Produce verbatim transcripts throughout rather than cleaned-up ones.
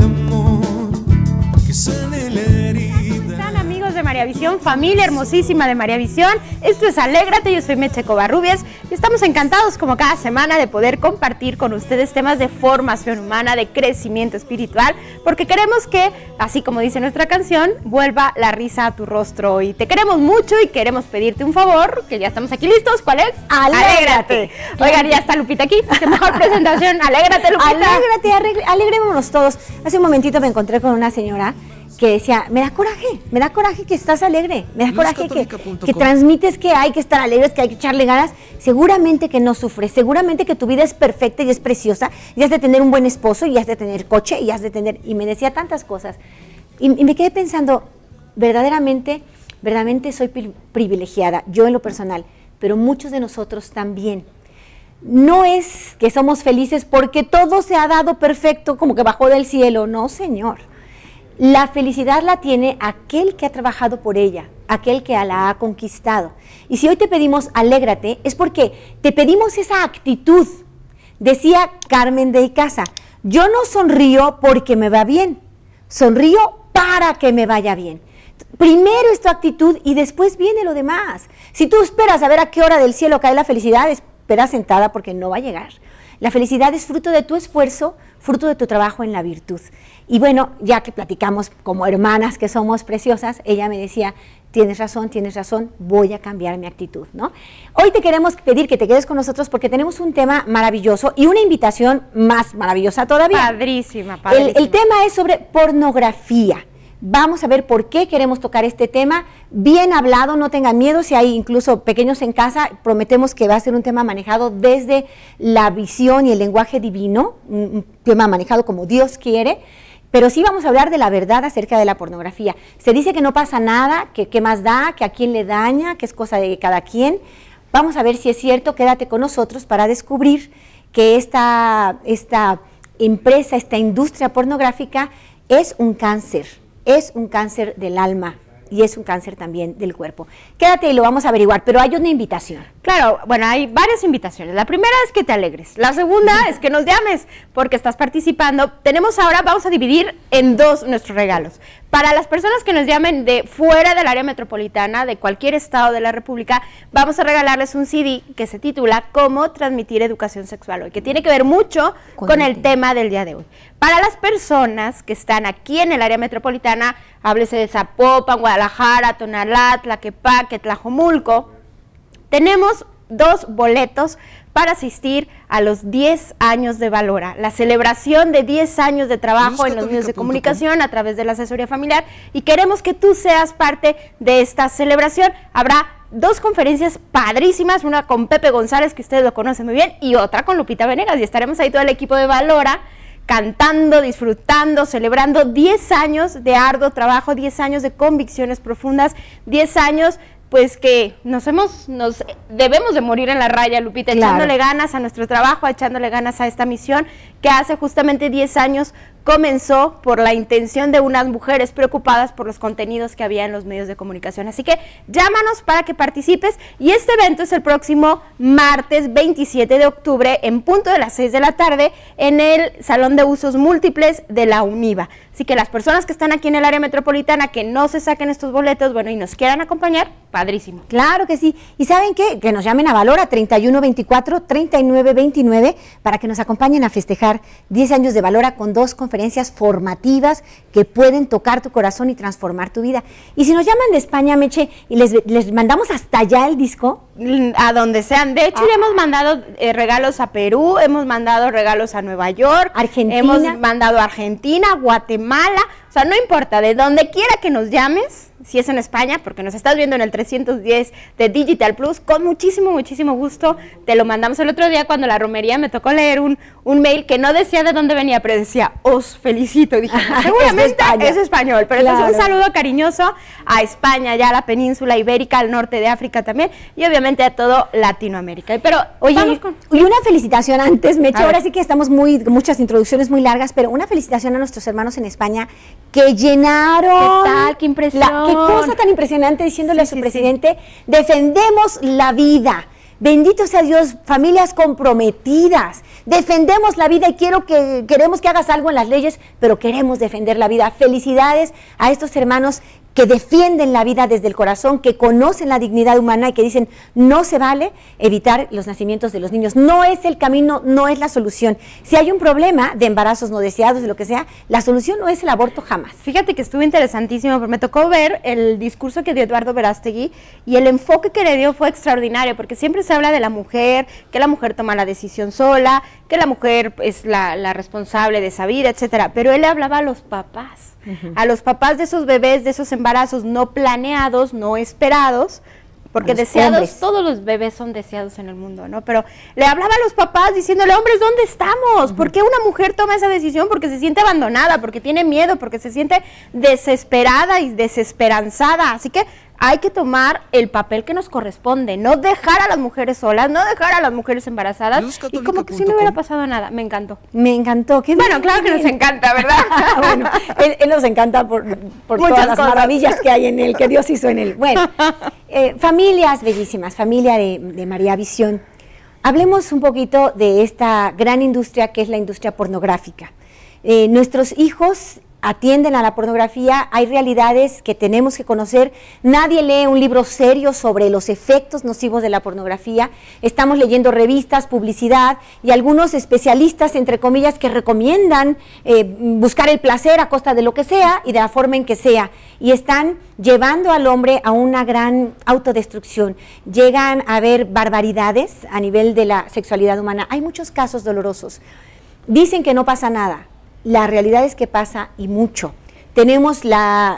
Maravisión, familia hermosísima de Maravisión. Esto es Alégrate, yo soy Meche Covarrubias y estamos encantados como cada semana de poder compartir con ustedes temas de formación humana, de crecimiento espiritual, porque queremos que, así como dice nuestra canción, vuelva la risa a tu rostro. Y te queremos mucho y queremos pedirte un favor, que ya estamos aquí listos. ¿Cuál es? Alégrate. Oigan, ya está Lupita aquí. Qué mejor presentación. Alégrate, Lupita. Alégrate, alegrémonos todos. Hace un momentito me encontré con una señora que decía, me da coraje, me da coraje que estás alegre, me da coraje que, que transmites que hay que estar alegres, que hay que echarle ganas. Seguramente que no sufres, seguramente que tu vida es perfecta y es preciosa, y has de tener un buen esposo, y has de tener coche, y has de tener, y me decía tantas cosas. Y, y me quedé pensando, verdaderamente, verdaderamente soy privilegiada, yo en lo personal, pero muchos de nosotros también. No es que somos felices porque todo se ha dado perfecto, como que bajó del cielo, no, señor. La felicidad la tiene aquel que ha trabajado por ella, aquel que la ha conquistado. Y si hoy te pedimos alégrate, es porque te pedimos esa actitud. Decía Carmen de Icaza, yo no sonrío porque me va bien, sonrío para que me vaya bien. Primero es tu actitud y después viene lo demás. Si tú esperas a ver a qué hora del cielo cae la felicidad, espera sentada porque no va a llegar. La felicidad es fruto de tu esfuerzo, fruto de tu trabajo en la virtud. Y bueno, ya que platicamos como hermanas que somos preciosas, ella me decía, tienes razón, tienes razón, voy a cambiar mi actitud, ¿no? Hoy te queremos pedir que te quedes con nosotros porque tenemos un tema maravilloso y una invitación más maravillosa todavía. Padrísima, padrísima. El, el tema es sobre pornografía. Vamos a ver por qué queremos tocar este tema, bien hablado, no tengan miedo, si hay incluso pequeños en casa, prometemos que va a ser un tema manejado desde la visión y el lenguaje divino, un tema manejado como Dios quiere, pero sí vamos a hablar de la verdad acerca de la pornografía. Se dice que no pasa nada, que qué más da, que a quién le daña, que es cosa de cada quien. Vamos a ver si es cierto, quédate con nosotros para descubrir que esta, esta empresa, esta industria pornográfica es un cáncer. Es un cáncer del alma y es un cáncer también del cuerpo. Quédate y lo vamos a averiguar, pero hay una invitación. Claro, bueno, hay varias invitaciones. La primera es que te alegres. La segunda es que nos llames porque estás participando. Tenemos ahora, vamos a dividir en dos nuestros regalos. Para las personas que nos llamen de fuera del área metropolitana, de cualquier estado de la República, vamos a regalarles un C D que se titula Cómo transmitir educación sexual hoy, que tiene que ver mucho con, con el tema del día de hoy. Para las personas que están aquí en el área metropolitana, háblese de Zapopan, Guadalajara, Tonalá, Tlaquepaque, Tlajomulco, tenemos dos boletos para asistir a los diez años de Valora, la celebración de diez años de trabajo en los medios de comunicación a través de la asesoría familiar, y queremos que tú seas parte de esta celebración. Habrá dos conferencias padrísimas, una con Pepe González, que ustedes lo conocen muy bien, y otra con Lupita Venegas, y estaremos ahí todo el equipo de Valora, cantando, disfrutando, celebrando diez años de arduo trabajo, diez años de convicciones profundas, diez años pues que nos hemos, nos debemos de morir en la raya, Lupita, claro, echándole ganas a nuestro trabajo, echándole ganas a esta misión que hace justamente diez años comenzó por la intención de unas mujeres preocupadas por los contenidos que había en los medios de comunicación. Así que llámanos para que participes, y este evento es el próximo martes veintisiete de octubre en punto de las seis de la tarde en el Salón de Usos Múltiples de la UNIVA. Así que las personas que están aquí en el área metropolitana que no se saquen estos boletos, bueno, y nos quieran acompañar, padrísimo. Claro que sí. ¿Y saben qué? Que nos llamen a Valora treinta y uno veinticuatro, treinta y nueve veintinueve para que nos acompañen a festejar diez años de Valora con dos conferencias formativas que pueden tocar tu corazón y transformar tu vida. Y si nos llaman de España, Meche, y les, les mandamos hasta allá el disco, a donde sean. De hecho, ah. le hemos mandado eh, regalos a Perú, hemos mandado regalos a Nueva York, Argentina, hemos mandado a Argentina, Guatemala, o sea, no importa, de donde quiera que nos llames, si es en España, porque nos estás viendo en el trescientos diez de Digital Plus, con muchísimo, muchísimo gusto, te lo mandamos. El otro día cuando la romería me tocó leer un, un mail que no decía de dónde venía, pero decía, os felicito, dije, seguramente es, es español, pero claro, entonces un saludo cariñoso a España, ya a la península ibérica, al norte de África también, y obviamente a todo Latinoamérica. Pero, oye, con... y una felicitación antes, Meche, ahora sí que estamos muy, muchas introducciones muy largas, pero una felicitación a nuestros hermanos en España que llenaron. ¿Qué tal? ¡Qué impresión! La, qué cosa tan impresionante, diciéndole sí, a su sí, presidente, sí. defendemos la vida. Bendito sea Dios, familias comprometidas. Defendemos la vida y quiero que, queremos que hagas algo en las leyes, pero queremos defender la vida. Felicidades a estos hermanos que defienden la vida desde el corazón, que conocen la dignidad humana y que dicen, no se vale evitar los nacimientos de los niños. No es el camino, no es la solución. Si hay un problema de embarazos no deseados, de lo que sea, la solución no es el aborto jamás. Fíjate que estuvo interesantísimo, porque me tocó ver el discurso que dio Eduardo Verástegui y el enfoque que le dio fue extraordinario, porque siempre se habla de la mujer, que la mujer toma la decisión sola, que la mujer es la, la responsable de esa vida, etcétera. Pero él le hablaba a los papás, uh-huh. a los papás de esos bebés, de esos embarazos no planeados, no esperados, porque deseados, hombres. Todos los bebés son deseados en el mundo, ¿no? Pero le hablaba a los papás diciéndole, hombres, ¿dónde estamos? Uh-huh. ¿Por qué una mujer toma esa decisión? Porque se siente abandonada, porque tiene miedo, porque se siente desesperada y desesperanzada. Así que hay que tomar el papel que nos corresponde, no dejar a las mujeres solas, no dejar a las mujeres embarazadas y como que si no hubiera pasado nada. Me encantó. Me encantó. ¿Qué bueno, claro que nos encanta, ¿verdad? Bueno, él, él nos encanta por, por todas las cosas. Maravillas que hay en él, que Dios hizo en él. Bueno, eh, familias bellísimas, familia de, de María Visión. Hablemos un poquito de esta gran industria que es la industria pornográfica. Eh, nuestros hijos atienden a la pornografía, hay realidades que tenemos que conocer, nadie lee un libro serio sobre los efectos nocivos de la pornografía, estamos leyendo revistas, publicidad y algunos especialistas, entre comillas, que recomiendan eh, buscar el placer a costa de lo que sea y de la forma en que sea, y están llevando al hombre a una gran autodestrucción, llegan a ver barbaridades a nivel de la sexualidad humana, hay muchos casos dolorosos, dicen que no pasa nada. La realidad es que pasa y mucho. Tenemos la,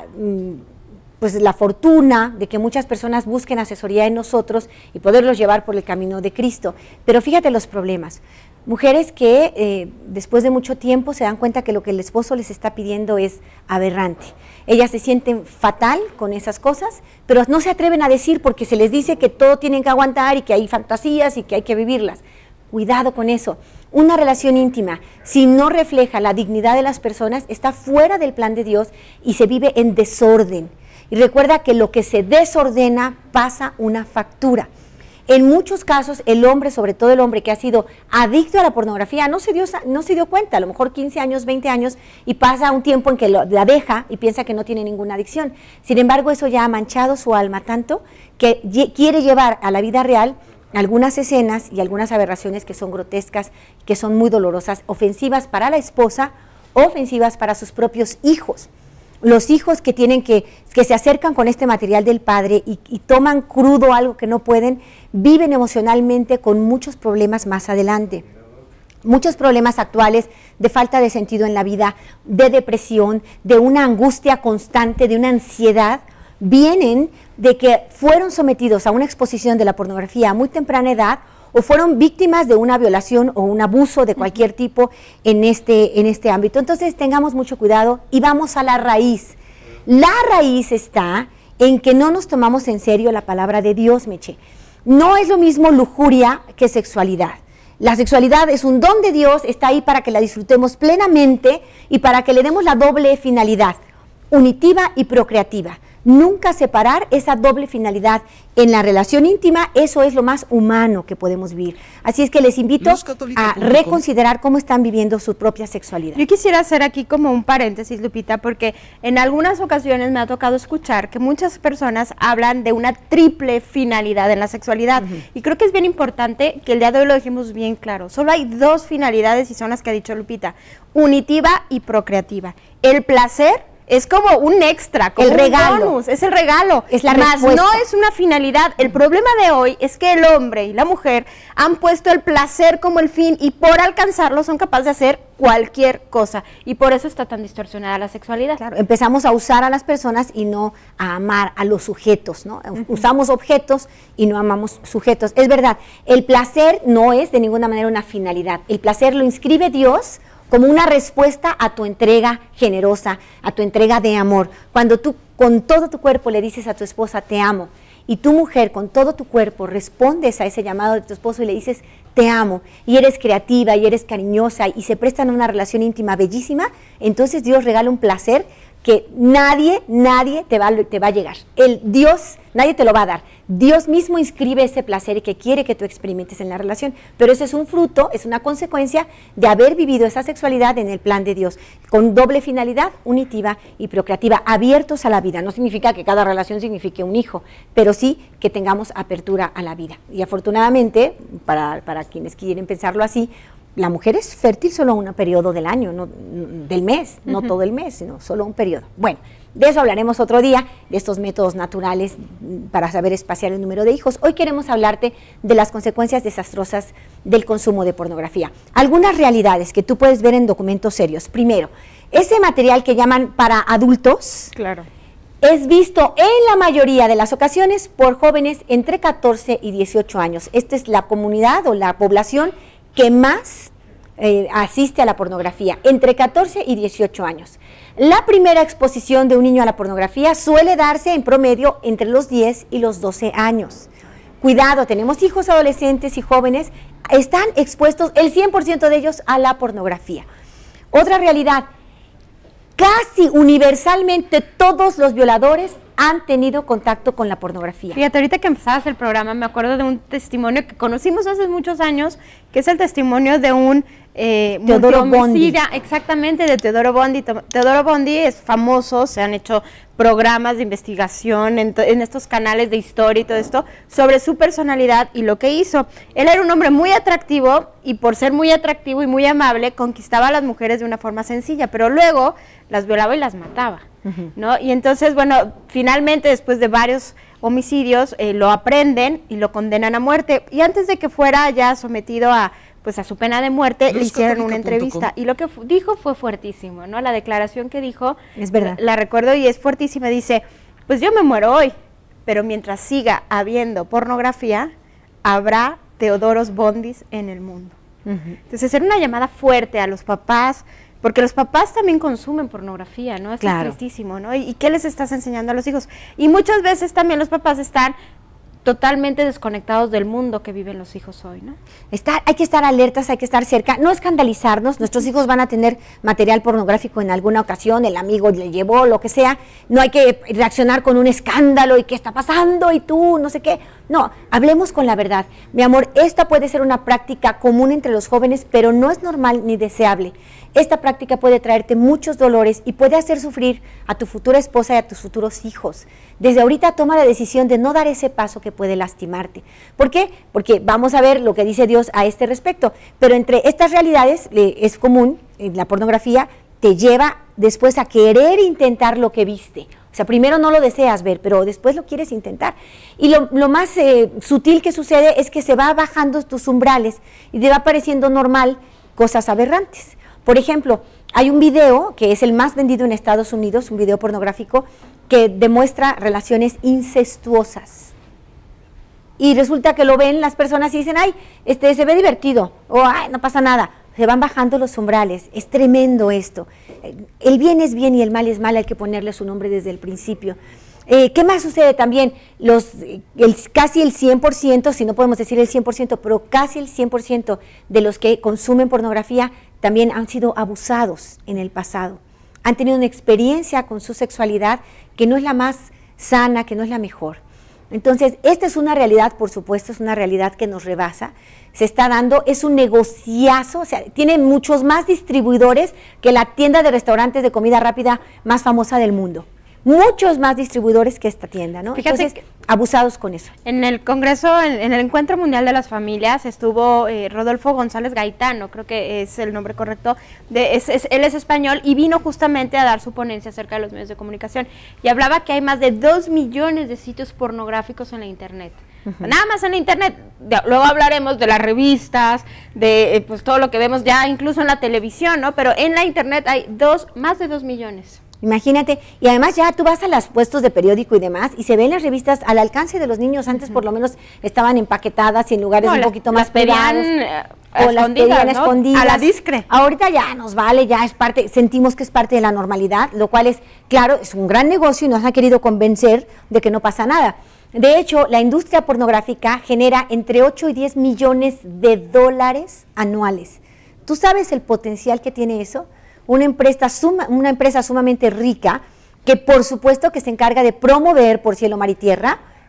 pues, la fortuna de que muchas personas busquen asesoría en nosotros y poderlos llevar por el camino de Cristo. Pero fíjate los problemas. Mujeres que eh, después de mucho tiempo se dan cuenta que lo que el esposo les está pidiendo es aberrante. Ellas se sienten fatal con esas cosas, pero no se atreven a decir porque se les dice que todo tienen que aguantar y que hay fantasías y que hay que vivirlas. Cuidado con eso. Una relación íntima, si no refleja la dignidad de las personas, está fuera del plan de Dios y se vive en desorden. Y recuerda que lo que se desordena pasa una factura. En muchos casos, el hombre, sobre todo el hombre que ha sido adicto a la pornografía, no se dio, no se dio cuenta, a lo mejor quince años, veinte años, y pasa un tiempo en que lo, la deja y piensa que no tiene ninguna adicción. Sin embargo, eso ya ha manchado su alma tanto que quiere llevar a la vida real algunas escenas y algunas aberraciones que son grotescas, que son muy dolorosas, ofensivas para la esposa, ofensivas para sus propios hijos. Los hijos que tienen que, que se acercan con este material del padre y, y toman crudo algo que no pueden, viven emocionalmente con muchos problemas más adelante. Muchos problemas actuales de falta de sentido en la vida, de depresión, de una angustia constante, de una ansiedad, vienen de que fueron sometidos a una exposición de la pornografía a muy temprana edad o fueron víctimas de una violación o un abuso de cualquier tipo en este, en este ámbito. Entonces tengamos mucho cuidado y vamos a la raíz. La raíz está en que no nos tomamos en serio la palabra de Dios, Meche. No es lo mismo lujuria que sexualidad. La sexualidad es un don de Dios, está ahí para que la disfrutemos plenamente y para que le demos la doble finalidad, unitiva y procreativa. Nunca separar esa doble finalidad en la relación íntima, eso es lo más humano que podemos vivir. Así es que les invito a reconsiderar cómo están viviendo su propia sexualidad. Yo quisiera hacer aquí como un paréntesis, Lupita, porque en algunas ocasiones me ha tocado escuchar que muchas personas hablan de una triple finalidad en la sexualidad. Uh-huh. Y creo que es bien importante que el día de hoy lo dejemos bien claro. Solo hay dos finalidades y son las que ha dicho Lupita, unitiva y procreativa. El placer es como un extra, como el un regalo. bonus, es el regalo, es la más respuesta. No es una finalidad. El problema de hoy es que el hombre y la mujer han puesto el placer como el fin y por alcanzarlo son capaces de hacer cualquier cosa y por eso está tan distorsionada la sexualidad. Claro, empezamos a usar a las personas y no a amar a los sujetos, ¿no? Uh-huh. Usamos objetos y no amamos sujetos. Es verdad, el placer no es de ninguna manera una finalidad. El placer lo inscribe Dios como una respuesta a tu entrega generosa, a tu entrega de amor. Cuando tú con todo tu cuerpo le dices a tu esposa, te amo, y tu mujer con todo tu cuerpo respondes a ese llamado de tu esposo y le dices, te amo, y eres creativa, y eres cariñosa, y se prestan a una relación íntima bellísima, entonces Dios regala un placer que nadie, nadie te va, te va a llegar. El Dios, nadie te lo va a dar. Dios mismo inscribe ese placer que quiere que tú experimentes en la relación, pero ese es un fruto, es una consecuencia de haber vivido esa sexualidad en el plan de Dios, con doble finalidad, unitiva y procreativa, abiertos a la vida. No significa que cada relación signifique un hijo, pero sí que tengamos apertura a la vida. Y afortunadamente, para, para quienes quieren pensarlo así, la mujer es fértil solo un periodo del año, no, del mes, no uh-huh. todo el mes, sino solo un periodo. Bueno, de eso hablaremos otro día, de estos métodos naturales para saber espaciar el número de hijos. Hoy queremos hablarte de las consecuencias desastrosas del consumo de pornografía. Algunas realidades que tú puedes ver en documentos serios. Primero, ese material que llaman para adultos, claro, es visto en la mayoría de las ocasiones por jóvenes entre catorce y dieciocho años. Esta es la comunidad o la población que más eh, asiste a la pornografía, entre catorce y dieciocho años. La primera exposición de un niño a la pornografía suele darse en promedio entre los diez y los doce años. Cuidado, tenemos hijos adolescentes y jóvenes, están expuestos el cien por ciento de ellos a la pornografía. Otra realidad, casi universalmente todos los violadores han tenido contacto con la pornografía. Fíjate, ahorita que empezabas el programa me acuerdo de un testimonio que conocimos hace muchos años, que es el testimonio de un eh, Teodoro Bondi. Exactamente, de Teodoro Bondi. Teodoro Bondi es famoso, se han hecho programas de investigación en, en estos canales de historia y todo esto, sobre su personalidad y lo que hizo. Él era un hombre muy atractivo y por ser muy atractivo y muy amable, conquistaba a las mujeres de una forma sencilla, pero luego las violaba y las mataba. ¿No? Y entonces, bueno, finalmente después de varios homicidios eh, lo aprenden y lo condenan a muerte, y antes de que fuera ya sometido a pues a su pena de muerte, le hicieron una entrevista y lo que dijo fue fuertísimo, ¿no? La declaración que dijo, es verdad, la, la recuerdo y es fuertísima. Dice, pues yo me muero hoy, pero mientras siga habiendo pornografía, habrá Teodoros Bondis en el mundo. Uh-huh. Entonces era una llamada fuerte a los papás, porque los papás también consumen pornografía, ¿no? Eso claro. es tristísimo, ¿no? ¿Y, ¿Y qué les estás enseñando a los hijos? Y muchas veces también los papás están totalmente desconectados del mundo que viven los hijos hoy, ¿no? Está, hay que estar alertas, hay que estar cerca, no escandalizarnos. Nuestros hijos van a tener material pornográfico en alguna ocasión, el amigo le llevó, lo que sea, no hay que reaccionar con un escándalo y qué está pasando y tú, no sé qué. No, hablemos con la verdad. Mi amor, esta puede ser una práctica común entre los jóvenes, pero no es normal ni deseable. Esta práctica puede traerte muchos dolores y puede hacer sufrir a tu futura esposa y a tus futuros hijos. Desde ahorita toma la decisión de no dar ese paso que puede lastimarte. ¿Por qué? Porque vamos a ver lo que dice Dios a este respecto. Pero entre estas realidades eh, es común, eh, la pornografía te lleva después a querer intentar lo que viste. O sea, primero no lo deseas ver, pero después lo quieres intentar. Y lo, lo más eh, sutil que sucede es que se va bajando tus umbrales y te va pareciendo normal cosas aberrantes. Por ejemplo, hay un video que es el más vendido en Estados Unidos, un video pornográfico, que demuestra relaciones incestuosas. Y resulta que lo ven las personas y dicen, ay, este se ve divertido, o ay, no pasa nada. Se van bajando los umbrales, es tremendo esto. El bien es bien y el mal es mal, hay que ponerle su nombre desde el principio. Eh, ¿Qué más sucede también? Los, el, casi el cien por ciento, si no podemos decir el cien por ciento, pero casi el cien por ciento de los que consumen pornografía también han sido abusados en el pasado. Han tenido una experiencia con su sexualidad que no es la más sana, que no es la mejor. Entonces, esta es una realidad, por supuesto, es una realidad que nos rebasa, se está dando, es un negociazo, o sea, tiene muchos más distribuidores que la tienda de restaurantes de comida rápida más famosa del mundo. Muchos más distribuidores que esta tienda, ¿no? Fíjate Entonces, que abusados con eso. En el Congreso, en, en el Encuentro Mundial de las Familias, estuvo eh, Rodolfo González Gaitano, creo que es el nombre correcto, de, es, es, él es español y vino justamente a dar su ponencia acerca de los medios de comunicación y hablaba que hay más de dos millones de sitios pornográficos en la internet. Uh-huh. Nada más en la internet, de, luego hablaremos de las revistas, de eh, pues todo lo que vemos ya incluso en la televisión, ¿no? Pero en la internet hay dos, más de dos millones. Imagínate, y además ya tú vas a los puestos de periódico y demás, y se ven las revistas al alcance de los niños. Antes uh-huh. por lo menos estaban empaquetadas y en lugares no, un las, poquito más pedían, privados, o las pedían ¿no? escondidas. A la discre. Ahorita ya nos vale, ya es parte, sentimos que es parte de la normalidad, lo cual es, claro, es un gran negocio y nos ha querido convencer de que no pasa nada. De hecho, la industria pornográfica genera entre ocho y diez millones de dólares anuales. ¿Tú sabes el potencial que tiene eso? Una empresa, suma, una empresa sumamente rica que por supuesto que se encarga de promover por cielo, mar y tierra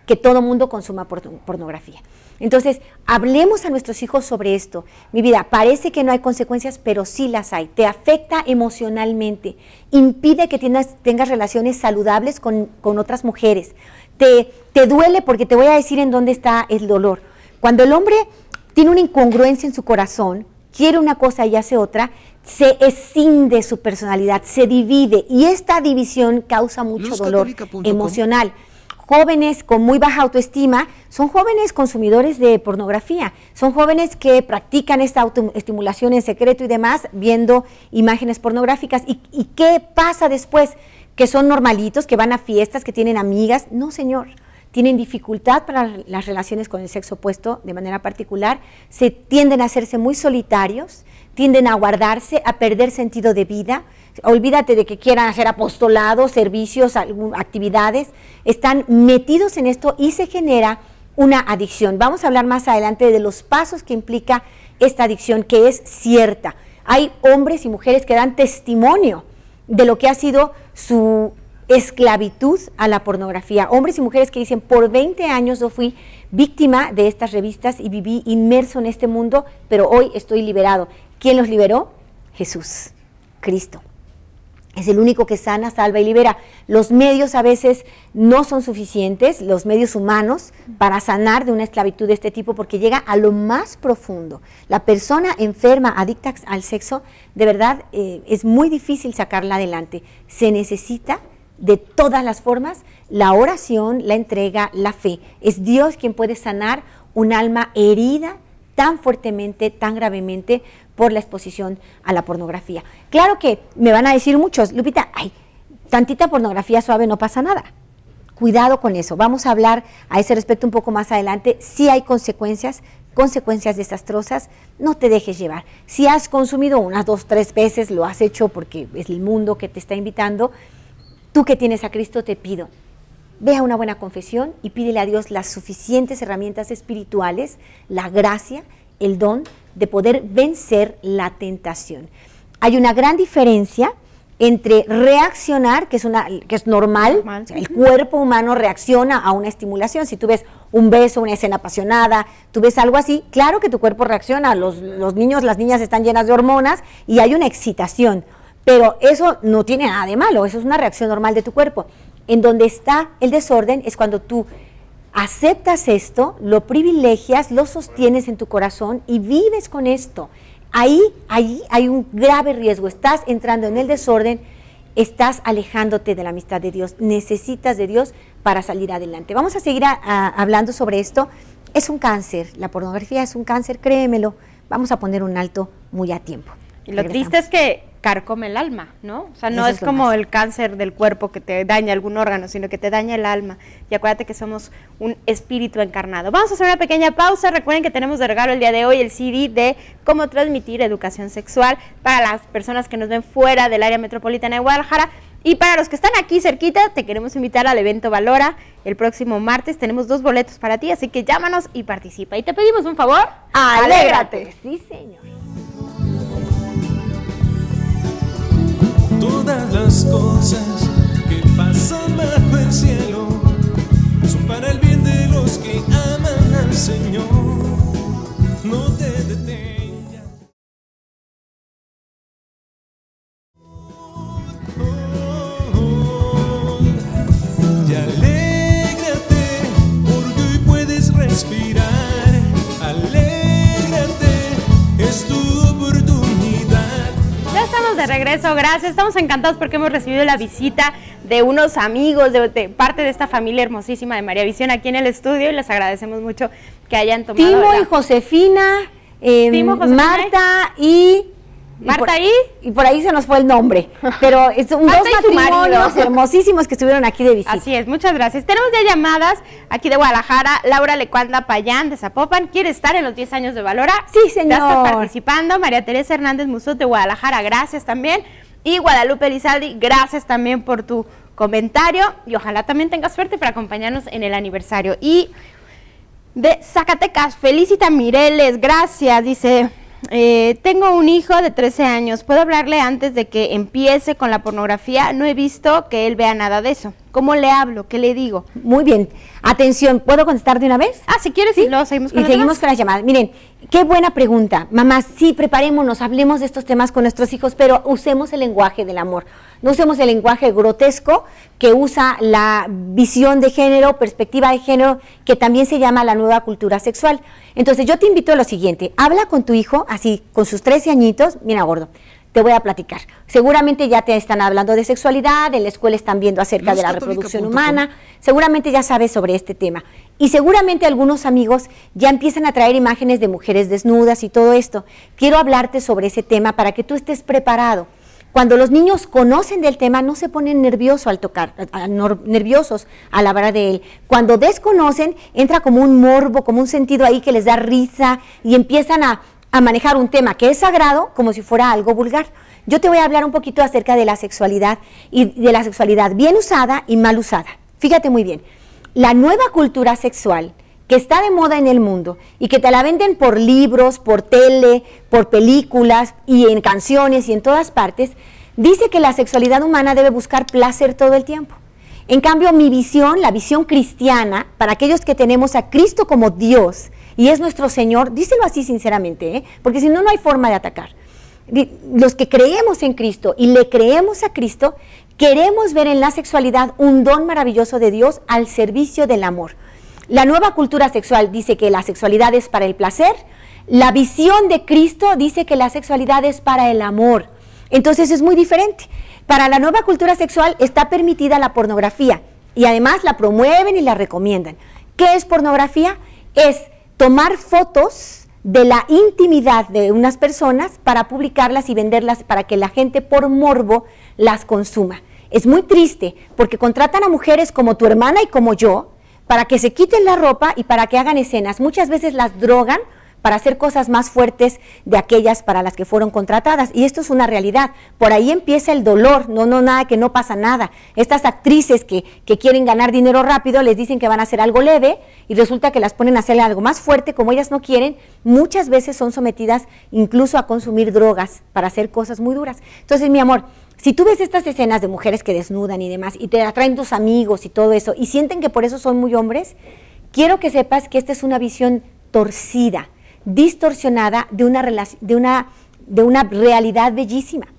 que todo mundo consuma pornografía. Entonces, hablemos a nuestros hijos sobre esto. Mi vida, parece que no hay consecuencias, pero sí las hay. Te afecta emocionalmente, impide que tengas, tengas relaciones saludables con, con otras mujeres. Te, te duele porque te voy a decir en dónde está el dolor. Cuando el hombre tiene una incongruencia en su corazón, quiere una cosa y hace otra, se escinde su personalidad, se divide, y esta división causa mucho dolor emocional. Jóvenes con muy baja autoestima son jóvenes consumidores de pornografía, son jóvenes que practican esta autoestimulación en secreto y demás, viendo imágenes pornográficas. ¿Y, y qué pasa después? Que son normalitos, que van a fiestas, que tienen amigas. No, señor, tienen dificultad para las relaciones con el sexo opuesto de manera particular, se tienden a hacerse muy solitarios, tienden a guardarse, a perder sentido de vida. Olvídate de que quieran hacer apostolados, servicios, actividades, están metidos en esto y se genera una adicción. Vamos a hablar más adelante de los pasos que implica esta adicción, que es cierta. Hay hombres y mujeres que dan testimonio de lo que ha sido su esclavitud a la pornografía. Hombres y mujeres que dicen, por veinte años yo fui víctima de estas revistas y viví inmerso en este mundo, pero hoy estoy liberado. ¿Quién los liberó? Jesús, Cristo. Es el único que sana, salva y libera. Los medios a veces no son suficientes, los medios humanos, para sanar de una esclavitud de este tipo, porque llega a lo más profundo. La persona enferma, adicta al sexo, de verdad eh, es muy difícil sacarla adelante. Se necesita de todas las formas la oración, la entrega, la fe. Es Dios quien puede sanar un alma herida tan fuertemente, tan gravemente por la exposición a la pornografía. Claro que me van a decir muchos, Lupita, ay, tantita pornografía suave, no pasa nada. Cuidado con eso, vamos a hablar a ese respecto un poco más adelante. Sí hay consecuencias, consecuencias desastrosas, no te dejes llevar. Si has consumido unas dos, tres veces, lo has hecho porque es el mundo que te está invitando, tú que tienes a Cristo, te pido, ve a una buena confesión y pídele a Dios las suficientes herramientas espirituales, la gracia, el don de poder vencer la tentación. Hay una gran diferencia entre reaccionar, que es, una, que es normal, normal. O sea, el cuerpo humano reacciona a una estimulación. Si tú ves un beso, una escena apasionada, tú ves algo así, claro que tu cuerpo reacciona. Los, los niños, las niñas están llenas de hormonas y hay una excitación, pero eso no tiene nada de malo, eso es una reacción normal de tu cuerpo. En donde está el desorden es cuando tú aceptas esto, lo privilegias, lo sostienes en tu corazón y vives con esto. Ahí, ahí hay un grave riesgo, estás entrando en el desorden, estás alejándote de la amistad de Dios, necesitas de Dios para salir adelante. Vamos a seguir a, a, hablando sobre esto. Es un cáncer, la pornografía es un cáncer, créemelo, vamos a poner un alto muy a tiempo. Y lo Regresamos. Triste es que carcome el alma, ¿no? O sea, no Eso es, es como más. El cáncer del cuerpo que te daña algún órgano, sino que te daña el alma. Y acuérdate que somos un espíritu encarnado. Vamos a hacer una pequeña pausa. Recuerden que tenemos de regalo el día de hoy el C D de cómo transmitir educación sexual para las personas que nos ven fuera del área metropolitana de Guadalajara. Y para los que están aquí cerquita, te queremos invitar al evento Valora. El próximo martes tenemos dos boletos para ti, así que llámanos y participa. Y te pedimos un favor, alégrate. Sí, señor. Todas las cosas que pasan bajo el cielo son para el bien de los que aman al Señor. No te detengas. Oh, oh, oh. Y alégrate porque hoy puedes respirar. Alégrate, es tu oportunidad. Ya estamos de regreso, gracias, estamos encantados porque hemos recibido la visita de unos amigos, de, de parte de esta familia hermosísima de María Visión aquí en el estudio y les agradecemos mucho que hayan tomado. Timo la... y Josefina, eh, Timo, Josefina, Marta y... Marta y, por, y... y por ahí se nos fue el nombre, pero es un dos matrimonios hermosísimos que estuvieron aquí de visita. Así es, muchas gracias. Tenemos ya llamadas aquí de Guadalajara. Laura Lecuanda Payán de Zapopan quiere estar en los diez años de Valora. Sí, señor. Ya está participando. María Teresa Hernández Musot de Guadalajara, gracias también. Y Guadalupe Elizalde, gracias también por tu comentario y ojalá también tengas suerte para acompañarnos en el aniversario. Y de Zacatecas, Felicita Mireles, gracias, dice... Eh, tengo un hijo de trece años, ¿puedo hablarle antes de que empiece con la pornografía? No he visto que él vea nada de eso. ¿Cómo le hablo? ¿Qué le digo? Muy bien. Atención, ¿puedo contestar de una vez? Ah, si quieres, sí. Y luego seguimos con Y las seguimos demás. con las llamadas. Miren, qué buena pregunta. Mamá, sí, preparémonos, hablemos de estos temas con nuestros hijos, pero usemos el lenguaje del amor. No usemos el lenguaje grotesco que usa la visión de género, perspectiva de género, que también se llama la nueva cultura sexual. Entonces, yo te invito a lo siguiente. Habla con tu hijo, así, con sus trece añitos. Mira, gordo, te voy a platicar. Seguramente ya te están hablando de sexualidad, en la escuela están viendo acerca de la reproducción humana, seguramente ya sabes sobre este tema. Y seguramente algunos amigos ya empiezan a traer imágenes de mujeres desnudas y todo esto. Quiero hablarte sobre ese tema para que tú estés preparado. Cuando los niños conocen del tema, no se ponen nerviosos al tocar, a, a, nerviosos a la hora de él. Cuando desconocen, entra como un morbo, como un sentido ahí que les da risa y empiezan a a manejar un tema que es sagrado como si fuera algo vulgar. Yo te voy a hablar un poquito acerca de la sexualidad y de la sexualidad bien usada y mal usada. Fíjate muy bien, la nueva cultura sexual que está de moda en el mundo y que te la venden por libros, por tele, por películas y en canciones y en todas partes, dice que la sexualidad humana debe buscar placer todo el tiempo. En cambio, mi visión, la visión cristiana, para aquellos que tenemos a Cristo como Dios y es nuestro Señor, díselo así sinceramente, ¿eh? Porque si no, no hay forma de atacar. Los que creemos en Cristo y le creemos a Cristo, queremos ver en la sexualidad un don maravilloso de Dios al servicio del amor. La nueva cultura sexual dice que la sexualidad es para el placer, la visión de Cristo dice que la sexualidad es para el amor. Entonces es muy diferente. Para la nueva cultura sexual está permitida la pornografía y además la promueven y la recomiendan. ¿Qué es pornografía? Es tomar fotos de la intimidad de unas personas para publicarlas y venderlas para que la gente por morbo las consuma. Es muy triste porque contratan a mujeres como tu hermana y como yo para que se quiten la ropa y para que hagan escenas. Muchas veces las drogan para hacer cosas más fuertes de aquellas para las que fueron contratadas. Y esto es una realidad. Por ahí empieza el dolor, no, no, nada, que no pasa nada. Estas actrices que, que quieren ganar dinero rápido, les dicen que van a hacer algo leve y resulta que las ponen a hacer algo más fuerte, como ellas no quieren, muchas veces son sometidas incluso a consumir drogas para hacer cosas muy duras. Entonces, mi amor, si tú ves estas escenas de mujeres que desnudan y demás, y te atraen tus amigos y todo eso, y sienten que por eso son muy hombres, quiero que sepas que esta es una visión torcida, distorsionada de una, de una, de una realidad bellísima.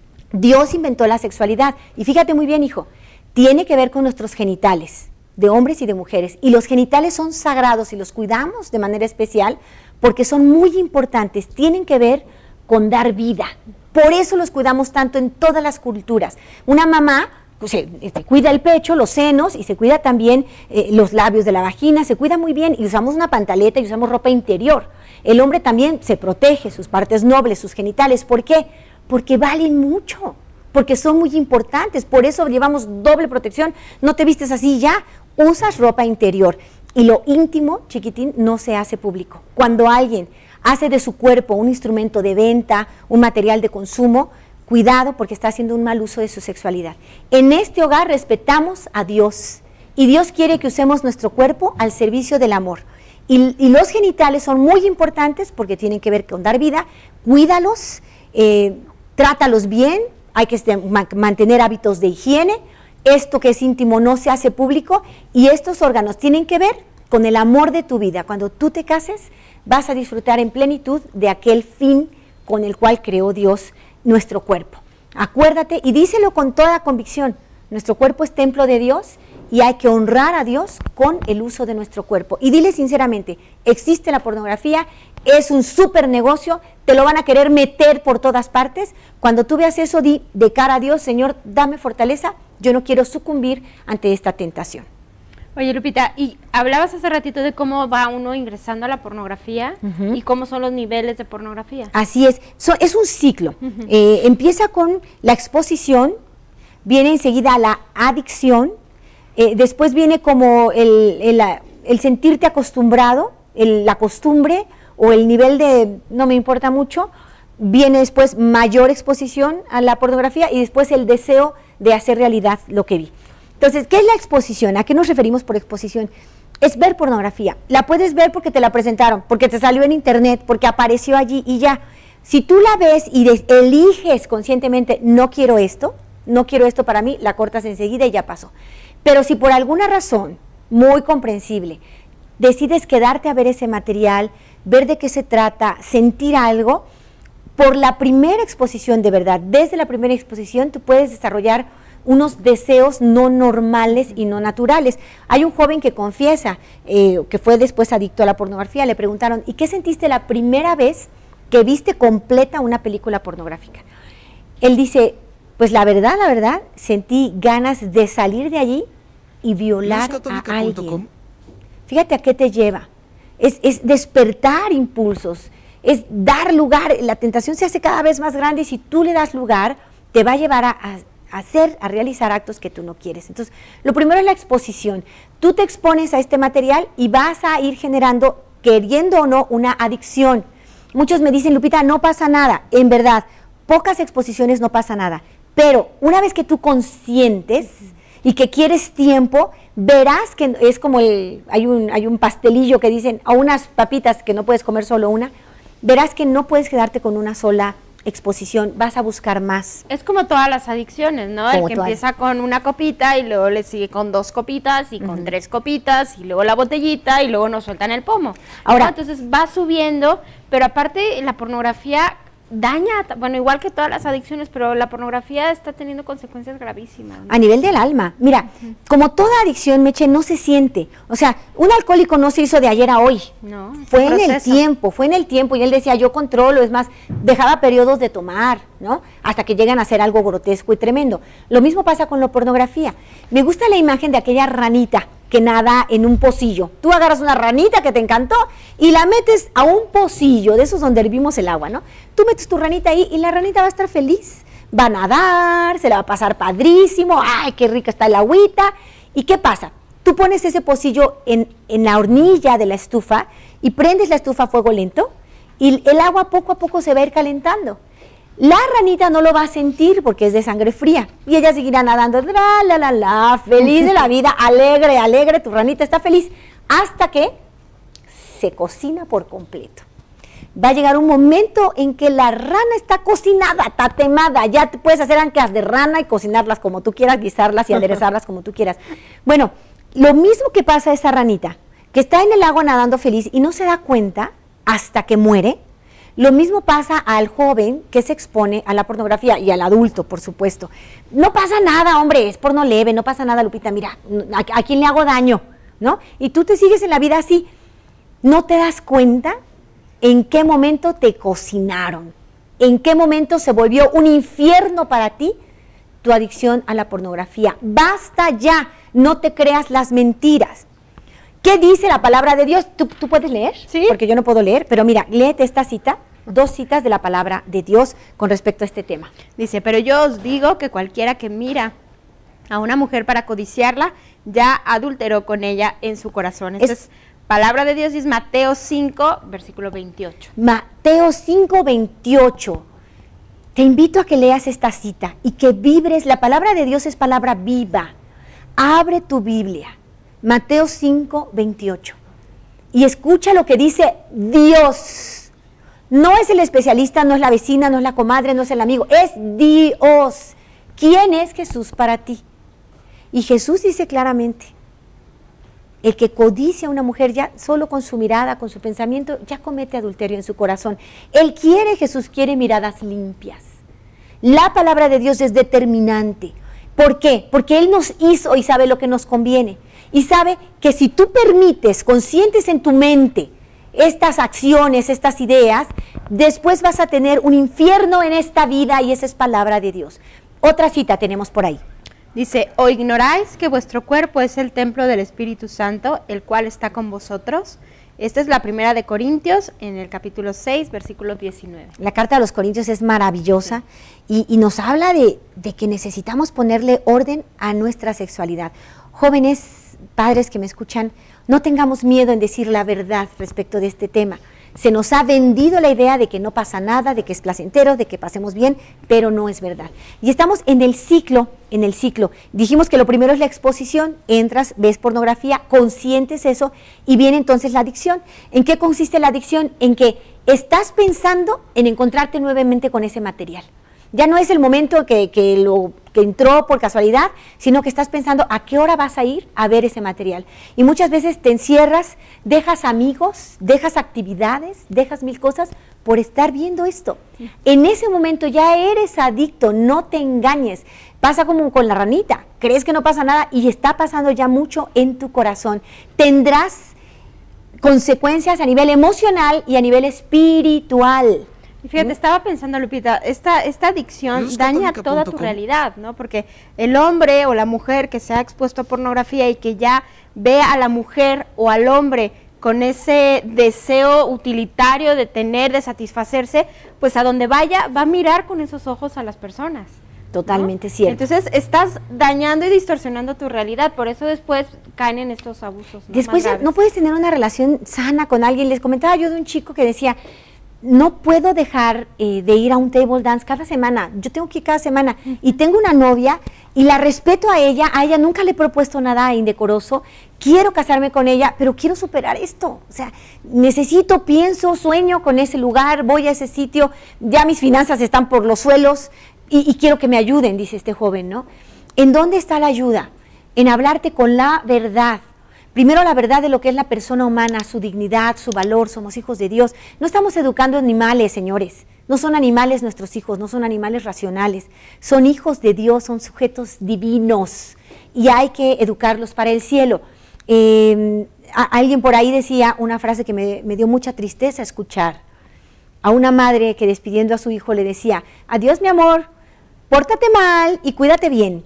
Dios inventó la sexualidad, y fíjate muy bien, hijo, tiene que ver con nuestros genitales, de hombres y de mujeres, y los genitales son sagrados y los cuidamos de manera especial porque son muy importantes, tienen que ver con dar vida. Por eso los cuidamos tanto en todas las culturas. Una mamá pues, se, se cuida el pecho, los senos, y se cuida también eh, los labios de la vagina, se cuida muy bien, y usamos una pantaleta y usamos ropa interior. El hombre también se protege sus partes nobles, sus genitales. ¿Por qué? Porque valen mucho, porque son muy importantes, por eso llevamos doble protección. No te vistes así ya, usas ropa interior. Y lo íntimo, chiquitín, no se hace público. Cuando alguien hace de su cuerpo un instrumento de venta, un material de consumo, cuidado porque está haciendo un mal uso de su sexualidad. En este hogar respetamos a Dios y Dios quiere que usemos nuestro cuerpo al servicio del amor. Y, y los genitales son muy importantes porque tienen que ver con dar vida, cuídalos, eh, trátalos bien, hay que este, ma mantener hábitos de higiene, esto que es íntimo no se hace público y estos órganos tienen que ver con el amor de tu vida. Cuando tú te cases vas a disfrutar en plenitud de aquel fin con el cual creó Dios nuestro cuerpo. Acuérdate y díselo con toda convicción, nuestro cuerpo es templo de Dios y hay que honrar a Dios con el uso de nuestro cuerpo. Y dile sinceramente, existe la pornografía, es un súper negocio, te lo van a querer meter por todas partes. Cuando tú veas eso, di de cara a Dios, Señor, dame fortaleza, yo no quiero sucumbir ante esta tentación. Oye, Lupita, y hablabas hace ratito de cómo va uno ingresando a la pornografía uh-huh. y cómo son los niveles de pornografía. Así es, so, es un ciclo. Uh-huh. eh, empieza con la exposición, viene enseguida la adicción, eh, después viene como el, el, el sentirte acostumbrado, el, la costumbre o el nivel de no me importa mucho, viene después mayor exposición a la pornografía y después el deseo de hacer realidad lo que vi. Entonces, ¿qué es la exposición? ¿A qué nos referimos por exposición? Es ver pornografía. La puedes ver porque te la presentaron, porque te salió en internet, porque apareció allí y ya. Si tú la ves y eliges conscientemente, no quiero esto, no quiero esto para mí, la cortas enseguida y ya pasó. Pero si por alguna razón, muy comprensible, decides quedarte a ver ese material, ver de qué se trata, sentir algo, por la primera exposición de verdad, desde la primera exposición tú puedes desarrollar unos deseos no normales y no naturales. Hay un joven que confiesa eh, que fue después adicto a la pornografía, le preguntaron, ¿y qué sentiste la primera vez que viste completa una película pornográfica? Él dice, pues la verdad, la verdad, sentí ganas de salir de allí y violar a alguien. Fíjate a qué te lleva. Es, es despertar impulsos, es dar lugar. La tentación se hace cada vez más grande y si tú le das lugar, te va a llevar a, a, a hacer, a realizar actos que tú no quieres. Entonces, lo primero es la exposición. Tú te expones a este material y vas a ir generando, queriendo o no, una adicción. Muchos me dicen, Lupita, no pasa nada. En verdad, pocas exposiciones no pasa nada. Pero una vez que tú consientes y que quieres tiempo, verás que es como el, hay un, hay un pastelillo que dicen, a unas papitas que no puedes comer solo una, verás que no puedes quedarte con una sola exposición, vas a buscar más. Es como todas las adicciones, ¿no? Como el que todas. empieza con una copita y luego le sigue con dos copitas y con uh-huh. tres copitas y luego la botellita y luego nos sueltan el pomo. Ahora, ¿no? Entonces va subiendo, pero aparte la pornografía daña, bueno, igual que todas las adicciones, pero la pornografía está teniendo consecuencias gravísimas, ¿no? A nivel del alma. Mira, uh-huh. como toda adicción, Meche, no se siente. O sea, un alcohólico no se hizo de ayer a hoy. No, fue en el tiempo, fue en el tiempo. Y él decía, yo controlo, es más, dejaba periodos de tomar, ¿no? Hasta que llegan a ser algo grotesco y tremendo. Lo mismo pasa con la pornografía. Me gusta la imagen de aquella ranita que nada en un pocillo. Tú agarras una ranita que te encantó y la metes a un pocillo, de esos donde hervimos el agua, ¿no? Tú metes tu ranita ahí y la ranita va a estar feliz, va a nadar, se la va a pasar padrísimo, ¡ay, qué rica está el agüita! ¿Y qué pasa? Tú pones ese pocillo en, en la hornilla de la estufa y prendes la estufa a fuego lento y el agua poco a poco se va a ir calentando. La ranita no lo va a sentir porque es de sangre fría y ella seguirá nadando, la, la, la, la, feliz de la vida, alegre, alegre, tu ranita está feliz, hasta que se cocina por completo. Va a llegar un momento en que la rana está cocinada, tatemada, ya te puedes hacer ancas de rana y cocinarlas como tú quieras, guisarlas y aderezarlas como tú quieras. Bueno, lo mismo que pasa a esa ranita, que está en el agua nadando feliz y no se da cuenta hasta que muere. Lo mismo pasa al joven que se expone a la pornografía y al adulto, por supuesto. No pasa nada, hombre, es porno leve, no pasa nada, Lupita, mira, ¿a, a quién le hago daño? ¿No? Y tú te sigues en la vida así. ¿No te das cuenta en qué momento te cocinaron? ¿En qué momento se volvió un infierno para ti tu adicción a la pornografía? Basta ya, no te creas las mentiras. ¿Qué dice la palabra de Dios? ¿Tú, tú puedes leer? Sí. Porque yo no puedo leer, pero mira, léete esta cita, dos citas de la palabra de Dios con respecto a este tema. Dice, pero yo os digo que cualquiera que mira a una mujer para codiciarla, ya adulteró con ella en su corazón. Esta es, es palabra de Dios, es Mateo cinco, versículo veintiocho. Mateo cinco, veintiocho. Te invito a que leas esta cita y que vibres. La palabra de Dios es palabra viva. Abre tu Biblia. Mateo cinco, veintiocho. Y escucha lo que dice Dios. No es el especialista, no es la vecina, no es la comadre, no es el amigo, es Dios. ¿Quién es Jesús para ti? Y Jesús dice claramente, el que codicia a una mujer ya solo con su mirada, con su pensamiento, ya comete adulterio en su corazón. Él quiere, Jesús quiere miradas limpias. La palabra de Dios es determinante. ¿Por qué? Porque Él nos hizo y sabe lo que nos conviene. Y sabe que si tú permites, conscientes en tu mente, estas acciones, estas ideas, después vas a tener un infierno en esta vida y esa es palabra de Dios. Otra cita tenemos por ahí. Dice, ¿o ignoráis que vuestro cuerpo es el templo del Espíritu Santo, el cual está con vosotros? Esta es la primera de Corintios, en el capítulo seis, versículo diecinueve. La carta a los Corintios es maravillosa y, y nos habla de, de que necesitamos ponerle orden a nuestra sexualidad. Jóvenes, padres que me escuchan, no tengamos miedo en decir la verdad respecto de este tema. Se nos ha vendido la idea de que no pasa nada, de que es placentero, de que pasemos bien, pero no es verdad. Y estamos en el ciclo, en el ciclo. Dijimos que lo primero es la exposición, entras, ves pornografía, consientes eso y viene entonces la adicción. ¿En qué consiste la adicción? En que estás pensando en encontrarte nuevamente con ese material. Ya no es el momento que, que lo que entró por casualidad, sino que estás pensando a qué hora vas a ir a ver ese material. Y muchas veces te encierras, dejas amigos, dejas actividades, dejas mil cosas por estar viendo esto. En ese momento ya eres adicto, no te engañes. Pasa como con la ranita, crees que no pasa nada y está pasando ya mucho en tu corazón. Tendrás consecuencias a nivel emocional y a nivel espiritual. Y fíjate, ¿Mm? estaba pensando, Lupita, esta, esta adicción daña toda tu realidad, ¿no? Porque el hombre o la mujer que se ha expuesto a pornografía y que ya ve a la mujer o al hombre con ese deseo utilitario de tener, de satisfacerse, pues a donde vaya va a mirar con esos ojos a las personas. Totalmente ¿no? cierto. Entonces estás dañando y distorsionando tu realidad, por eso después caen en estos abusos, ¿no? Después ya no puedes tener una relación sana con alguien. Les comentaba yo de un chico que decía, no puedo dejar eh, de ir a un table dance cada semana, yo tengo que ir cada semana, uh-huh. y tengo una novia y la respeto a ella, a ella nunca le he propuesto nada indecoroso, quiero casarme con ella, pero quiero superar esto, o sea, necesito, pienso, sueño con ese lugar, voy a ese sitio, ya mis finanzas están por los suelos y, y quiero que me ayuden, dice este joven, ¿no? ¿En dónde está la ayuda? En hablarte con la verdad. Primero la verdad de lo que es la persona humana, su dignidad, su valor, somos hijos de Dios. No estamos educando animales, señores, no son animales nuestros hijos, no son animales racionales, son hijos de Dios, son sujetos divinos y hay que educarlos para el cielo. Eh, a, alguien por ahí decía una frase que me, me dio mucha tristeza escuchar, a una madre que despidiendo a su hijo le decía, adiós mi amor, pórtate mal y cuídate bien.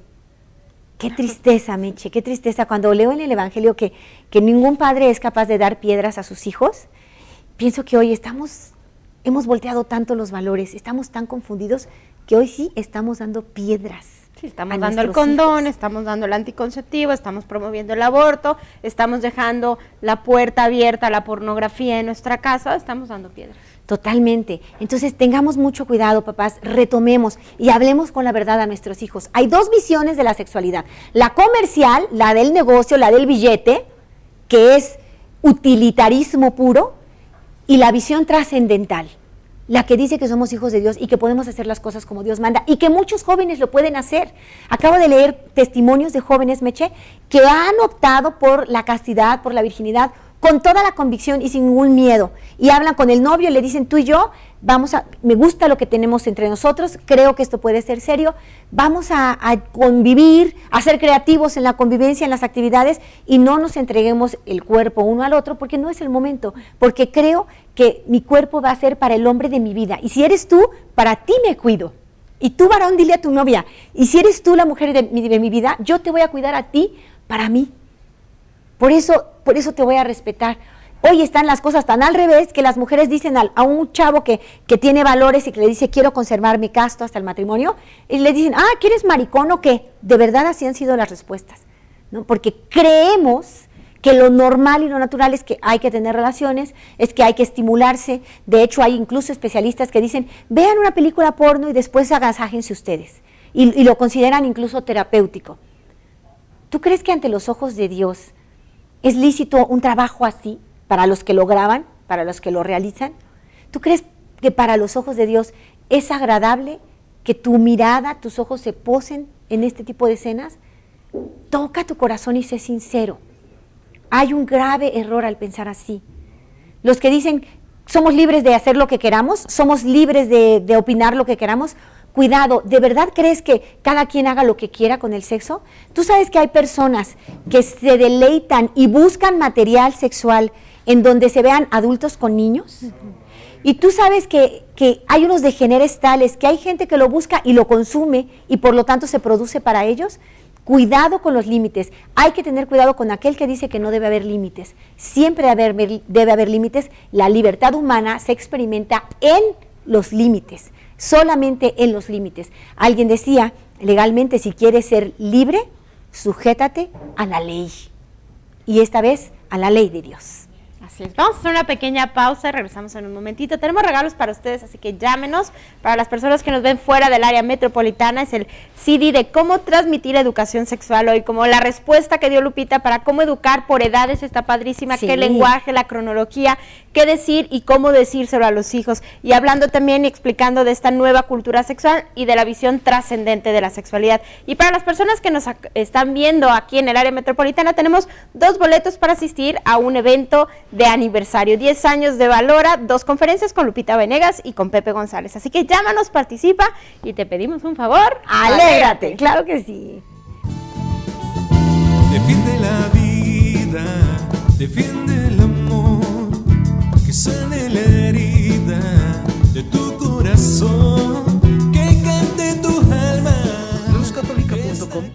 Qué tristeza, Meche, qué tristeza. Cuando leo en el Evangelio que, que ningún padre es capaz de dar piedras a sus hijos, pienso que hoy estamos, hemos volteado tanto los valores, estamos tan confundidos que hoy sí estamos dando piedras. Sí, estamos dando el condón, hijos. Estamos dando el anticonceptivo, estamos promoviendo el aborto, estamos dejando la puerta abierta a la pornografía en nuestra casa, estamos dando piedras. Totalmente. Entonces tengamos mucho cuidado, papás, retomemos y hablemos con la verdad a nuestros hijos. Hay dos visiones de la sexualidad, la comercial, la del negocio, la del billete, que es utilitarismo puro, y la visión trascendental, la que dice que somos hijos de Dios y que podemos hacer las cosas como Dios manda y que muchos jóvenes lo pueden hacer. Acabo de leer testimonios de jóvenes, Meche, que han optado por la castidad, por la virginidad, con toda la convicción y sin ningún miedo, y hablan con el novio, le dicen tú y yo, vamos a, me gusta lo que tenemos entre nosotros, creo que esto puede ser serio, vamos a, a convivir, a ser creativos en la convivencia, en las actividades, y no nos entreguemos el cuerpo uno al otro, porque no es el momento, porque creo que mi cuerpo va a ser para el hombre de mi vida, y si eres tú, para ti me cuido, y tú varón dile a tu novia, y si eres tú la mujer de mi, de mi vida, yo te voy a cuidar a ti, para mí. Por eso, por eso te voy a respetar. Hoy están las cosas tan al revés que las mujeres dicen a, a un chavo que, que tiene valores y que le dice quiero conservar mi casto hasta el matrimonio, y le dicen, ah, ¿quieres maricón o qué? De verdad así han sido las respuestas, ¿no? Porque creemos que lo normal y lo natural es que hay que tener relaciones, es que hay que estimularse. De hecho, hay incluso especialistas que dicen, vean una película porno y después agasájense ustedes, y, y lo consideran incluso terapéutico. ¿Tú crees que ante los ojos de Dios es lícito un trabajo así para los que lo graban, para los que lo realizan? ¿Tú crees que para los ojos de Dios es agradable que tu mirada, tus ojos se posen en este tipo de escenas? Toca tu corazón y sé sincero. Hay un grave error al pensar así. Los que dicen somos libres de hacer lo que queramos, somos libres de, de opinar lo que queramos, cuidado, ¿de verdad crees que cada quien haga lo que quiera con el sexo? Tú sabes que hay personas que se deleitan y buscan material sexual en donde se vean adultos con niños. Uh-huh. Y tú sabes que, que hay unos degeneres tales, que hay gente que lo busca y lo consume y por lo tanto se produce para ellos. Cuidado con los límites. Hay que tener cuidado con aquel que dice que no debe haber límites. Siempre debe haber, debe haber límites. La libertad humana se experimenta en los límites. Solamente en los límites. Alguien decía, legalmente, si quieres ser libre, sujétate a la ley. Y esta vez, a la ley de Dios. Así es, vamos a hacer una pequeña pausa y regresamos en un momentito. Tenemos regalos para ustedes, así que llámenos. Para las personas que nos ven fuera del área metropolitana, es el C D de cómo transmitir educación sexual hoy, como la respuesta que dio Lupita para cómo educar por edades, está padrísima, sí. Qué lenguaje, la cronología, qué decir y cómo decírselo a los hijos. Y hablando también y explicando de esta nueva cultura sexual y de la visión trascendente de la sexualidad. Y para las personas que nos están viendo aquí en el área metropolitana, tenemos dos boletos para asistir a un evento de aniversario, diez años de Valora, dos conferencias con Lupita Venegas y con Pepe González. Así que llámanos, participa y te pedimos un favor. Alégrate, claro que sí. Defiende la vida, defiende el amor, que sane la herida de tu corazón, que cante tu alma. luz católica punto com.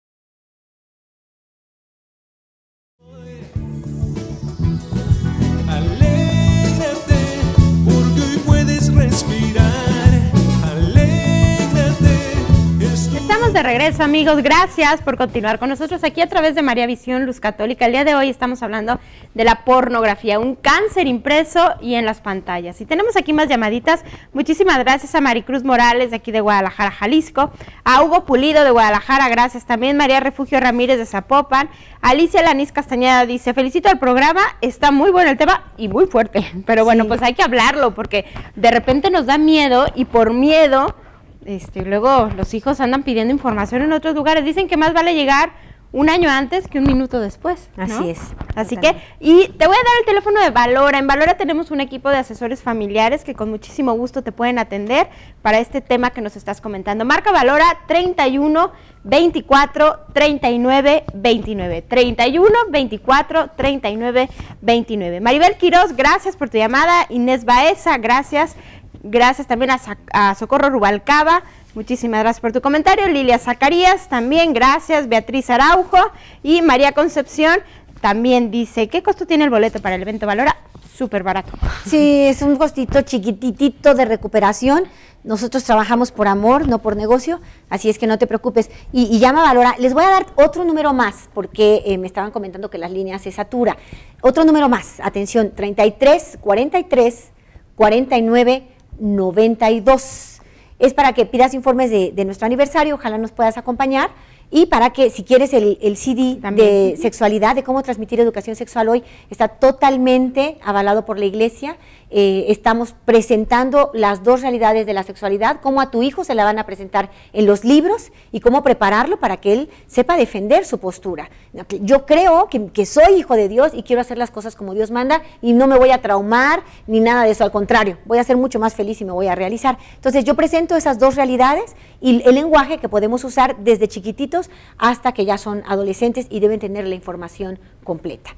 Estamos de regreso, amigos, gracias por continuar con nosotros aquí a través de María Visión Luz Católica. El día de hoy estamos hablando de la pornografía, un cáncer impreso y en las pantallas. Y tenemos aquí más llamaditas. Muchísimas gracias a Maricruz Morales de aquí de Guadalajara, Jalisco, a Hugo Pulido de Guadalajara, gracias también, María Refugio Ramírez de Zapopan, Alicia Lanís Castañeda dice, felicito al programa, está muy bueno el tema y muy fuerte, pero bueno, sí. Pues hay que hablarlo porque de repente nos da miedo y por miedo... Este, luego los hijos andan pidiendo información en otros lugares. Dicen que más vale llegar un año antes que un minuto después, ¿no? Así es. Así totalmente. que, y te voy a dar el teléfono de Valora. En Valora tenemos un equipo de asesores familiares que con muchísimo gusto te pueden atender para este tema que nos estás comentando. Marca Valora treinta y uno, veinticuatro, treinta y nueve, veintinueve. treinta y uno, veinticuatro, treinta y nueve, veintinueve. Maribel Quiroz, gracias por tu llamada. Inés Baeza, gracias. Gracias también a, a Socorro Rubalcaba, muchísimas gracias por tu comentario. Lilia Zacarías, también gracias. Beatriz Araujo y María Concepción también dice, ¿qué costo tiene el boleto para el evento Valora? Súper barato. Sí, es un costito chiquititito de recuperación. Nosotros trabajamos por amor, no por negocio, así es que no te preocupes. Y, y llama Valora. Les voy a dar otro número más, porque eh, me estaban comentando que las líneas se saturan. Otro número más, atención, treinta y tres, cuarenta y tres, cuarenta y nueve, noventa y dos. Es para que pidas informes de, de nuestro aniversario, ojalá nos puedas acompañar, y para que si quieres el, el C D también de sexualidad, de cómo transmitir educación sexual hoy, está totalmente avalado por la Iglesia. Eh, estamos presentando las dos realidades de la sexualidad, cómo a tu hijo se la van a presentar en los libros y cómo prepararlo para que él sepa defender su postura. Yo creo que, que soy hijo de Dios y quiero hacer las cosas como Dios manda y no me voy a traumar ni nada de eso, al contrario, voy a ser mucho más feliz y me voy a realizar. Entonces yo presento esas dos realidades y el lenguaje que podemos usar desde chiquititos hasta que ya son adolescentes y deben tener la información completa.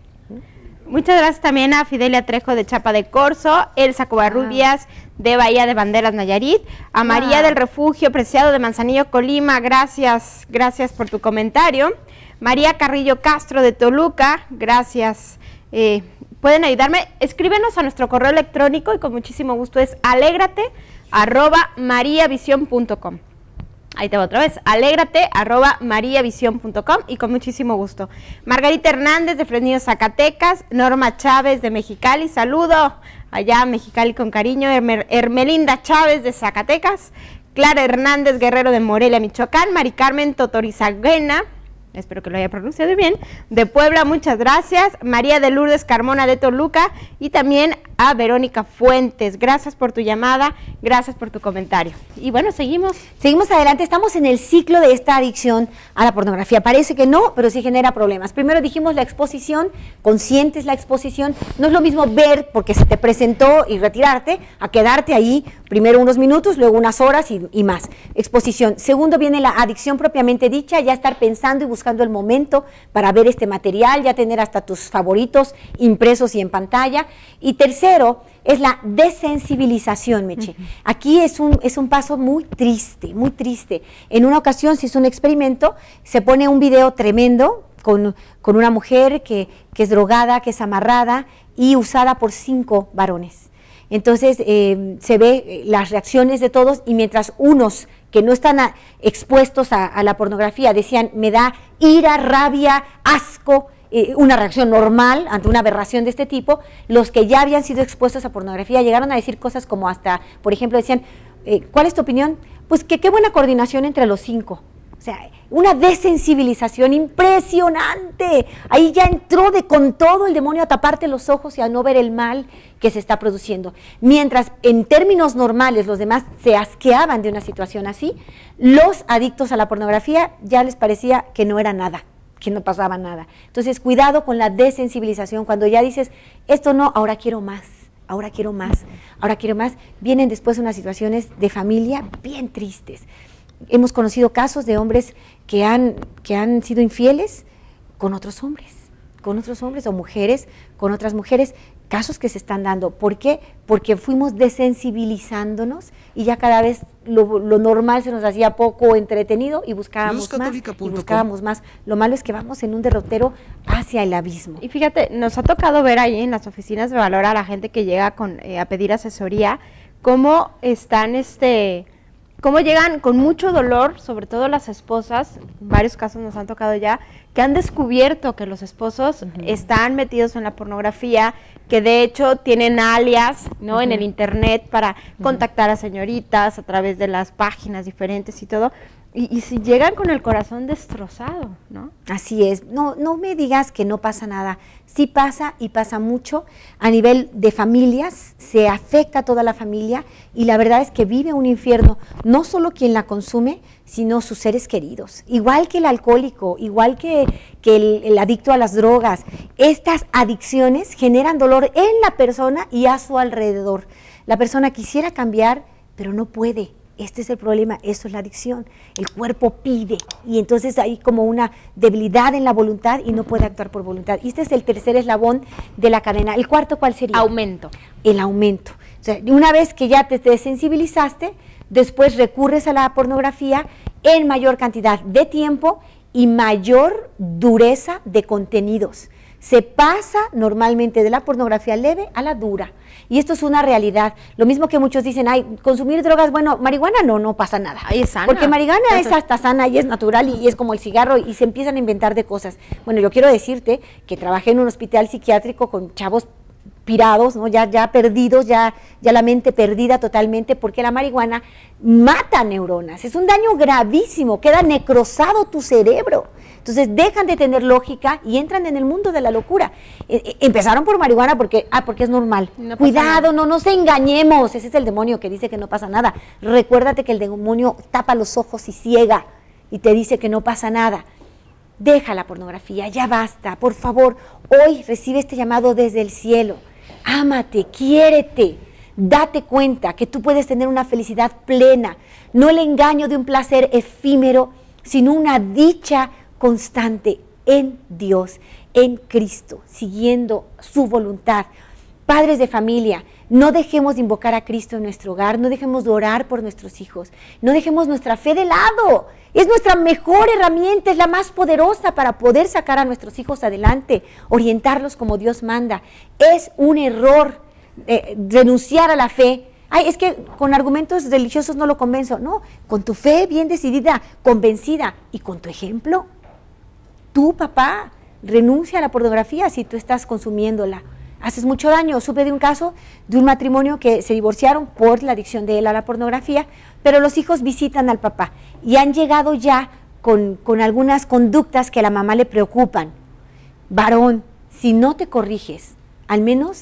Muchas gracias también a Fidelia Trejo de Chapa de Corzo, Elsa Covarrubias ah. de Bahía de Banderas, Nayarit, a María ah. del Refugio Preciado de Manzanillo, Colima, gracias, gracias por tu comentario. María Carrillo Castro de Toluca, gracias. Eh, pueden ayudarme, escríbenos a nuestro correo electrónico y con muchísimo gusto es alégrate arroba mariavisión punto com. Ahí te va otra vez, alégrate arroba mariavisión punto com y con muchísimo gusto. Margarita Hernández de Fresnillo, Zacatecas, Norma Chávez de Mexicali, saludo allá Mexicali con cariño, Hermer, Hermelinda Chávez de Zacatecas, Clara Hernández Guerrero de Morelia, Michoacán, Mari Carmen Totorizaguena, espero que lo haya pronunciado bien, de Puebla, muchas gracias, María de Lourdes Carmona de Toluca y también a Verónica Fuentes, gracias por tu llamada, gracias por tu comentario. Y bueno, seguimos. Seguimos adelante, estamos en el ciclo de esta adicción a la pornografía, parece que no, pero sí genera problemas. Primero dijimos la exposición, conscientes la exposición, no es lo mismo ver porque se te presentó y retirarte, a quedarte ahí primero unos minutos, luego unas horas y, y más. Exposición. Segundo viene la adicción propiamente dicha, ya estar pensando y buscando el momento para ver este material, ya tener hasta tus favoritos impresos y en pantalla. Y tercero, es la desensibilización, Meche. Uh-huh. Aquí es un, es un paso muy triste, muy triste. En una ocasión se hizo un experimento, se pone un video tremendo con, con una mujer que, que es drogada, que es amarrada y usada por cinco varones. Entonces eh, se ve las reacciones de todos y mientras unos que no están a, expuestos a, a la pornografía decían, me da ira, rabia, asco, eh, una reacción normal ante una aberración de este tipo. Los que ya habían sido expuestos a pornografía llegaron a decir cosas como hasta, por ejemplo, decían, eh, ¿cuál es tu opinión? Pues que qué buena coordinación entre los cinco. O sea, una desensibilización impresionante. Ahí ya entró de con todo el demonio a taparte los ojos y a no ver el mal que se está produciendo. Mientras en términos normales los demás se asqueaban de una situación así, los adictos a la pornografía ya les parecía que no era nada, que no pasaba nada. Entonces, cuidado con la desensibilización. Cuando ya dices, esto no, ahora quiero más, ahora quiero más, ahora quiero más, vienen después unas situaciones de familia bien tristes. Hemos conocido casos de hombres que han, que han sido infieles con otros hombres, con otros hombres o mujeres con otras mujeres, casos que se están dando. ¿Por qué? Porque fuimos desensibilizándonos y ya cada vez lo, lo normal se nos hacía poco entretenido y buscábamos más y buscábamos más. Lo malo es que vamos en un derrotero hacia el abismo. Y fíjate, nos ha tocado ver ahí en las oficinas de valor a la gente que llega con, eh, a pedir asesoría, cómo están este... cómo llegan con mucho dolor, sobre todo las esposas, en varios casos nos han tocado ya, que han descubierto que los esposos uh-huh. están metidos en la pornografía, que de hecho tienen alias, ¿no? Uh-huh. en el internet para uh-huh. contactar a señoritas a través de las páginas diferentes y todo, y, y si llegan con el corazón destrozado, ¿no? Así es, no, no me digas que no pasa nada, sí pasa y pasa mucho a nivel de familias, se afecta a toda la familia y la verdad es que vive un infierno, no solo quien la consume, sino sus seres queridos, igual que el alcohólico, igual que, que el, el adicto a las drogas. Estas adicciones generan dolor en la persona y a su alrededor. La persona quisiera cambiar, pero no puede. Este es el problema, eso es la adicción. El cuerpo pide y entonces hay como una debilidad en la voluntad y no puede actuar por voluntad. Y este es el tercer eslabón de la cadena. ¿El cuarto cuál sería? Aumento. El aumento. O sea, una vez que ya te, te desensibilizaste, después recurres a la pornografía en mayor cantidad de tiempo y mayor dureza de contenidos. Se pasa normalmente de la pornografía leve a la dura. Y esto es una realidad. Lo mismo que muchos dicen, ay, consumir drogas, bueno, marihuana no, no pasa nada. Ay, es sana. Porque marihuana es hasta sana y es natural y, y es como el cigarro y se empiezan a inventar de cosas. Bueno, yo quiero decirte que trabajé en un hospital psiquiátrico con chavos pirados, ¿no? ya, ya perdidos, ya, ya la mente perdida totalmente, porque la marihuana mata neuronas. Es un daño gravísimo, queda necrosado tu cerebro. Entonces dejan de tener lógica y entran en el mundo de la locura. Eh, empezaron por marihuana porque, ah, porque es normal. No Cuidado, no nos engañemos. Ese es el demonio que dice que no pasa nada. Recuérdate que el demonio tapa los ojos y ciega y te dice que no pasa nada. Deja la pornografía, ya basta. Por favor, hoy recibe este llamado desde el cielo. Ámate, quiérete. Date cuenta que tú puedes tener una felicidad plena. No el engaño de un placer efímero, sino una dicha constante en Dios, en Cristo, siguiendo su voluntad. Padres de familia, no dejemos de invocar a Cristo en nuestro hogar, no dejemos de orar por nuestros hijos, no dejemos nuestra fe de lado. Es nuestra mejor herramienta, es la más poderosa para poder sacar a nuestros hijos adelante, orientarlos como Dios manda. Es un error eh, renunciar a la fe. Ay, es que con argumentos religiosos no lo convenzo. No, con tu fe bien decidida, convencida y con tu ejemplo. Tú, papá, renuncia a la pornografía si tú estás consumiéndola. Haces mucho daño. Supe de un caso de un matrimonio que se divorciaron por la adicción de él a la pornografía, pero los hijos visitan al papá y han llegado ya con, con algunas conductas que a la mamá le preocupan. Varón, si no te corriges, al menos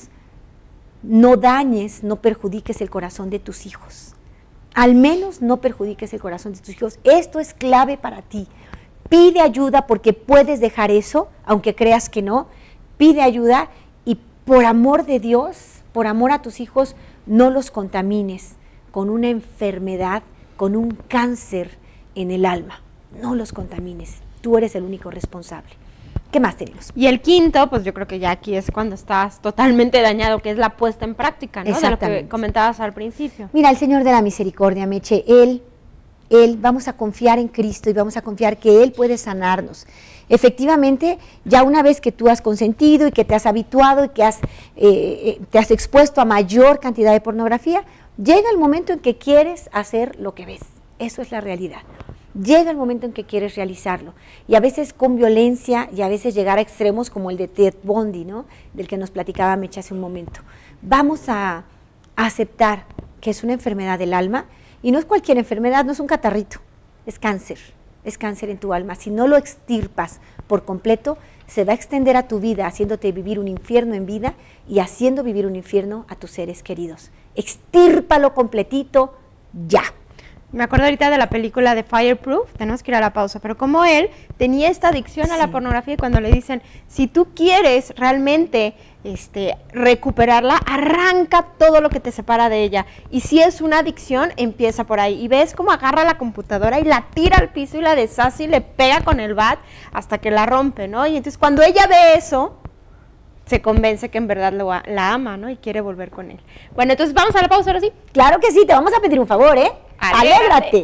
no dañes, no perjudiques el corazón de tus hijos. Al menos no perjudiques el corazón de tus hijos. Esto es clave para ti. Pide ayuda porque puedes dejar eso, aunque creas que no. Pide ayuda y por amor de Dios, por amor a tus hijos, no los contamines con una enfermedad, con un cáncer en el alma. No los contamines. Tú eres el único responsable. ¿Qué más tenemos? Y el quinto, pues yo creo que ya aquí es cuando estás totalmente dañado, que es la puesta en práctica, ¿no? De lo que comentabas al principio. Mira, el Señor de la Misericordia, Meche, Él, Él, vamos a confiar en Cristo y vamos a confiar que Él puede sanarnos. Efectivamente, ya una vez que tú has consentido y que te has habituado y que has, eh, te has expuesto a mayor cantidad de pornografía, llega el momento en que quieres hacer lo que ves. Eso es la realidad. llega el momento en que quieres realizarlo. Y a veces con violencia y a veces llegar a extremos como el de Ted Bundy, ¿no? Del que nos platicaba Mecha hace un momento. Vamos a, a aceptar que es una enfermedad del alma y no es cualquier enfermedad, no es un catarrito, es cáncer, es cáncer en tu alma. Si no lo extirpas por completo, se va a extender a tu vida haciéndote vivir un infierno en vida y haciendo vivir un infierno a tus seres queridos. Extírpalo completito ya. Me acuerdo ahorita de la película de Fireproof, tenemos que ir a la pausa, pero como él tenía esta adicción a la sí. pornografía y cuando le dicen, si tú quieres realmente este, recuperarla, arranca todo lo que te separa de ella. Y si es una adicción, empieza por ahí. Y ves cómo agarra la computadora y la tira al piso y la deshace y le pega con el bat hasta que la rompe, ¿no? Y entonces cuando ella ve eso, se convence que en verdad lo, la ama, ¿no? Y quiere volver con él. Bueno, entonces vamos a la pausa ahora sí. Claro que sí, te vamos a pedir un favor, ¿eh? ¡Alégrate!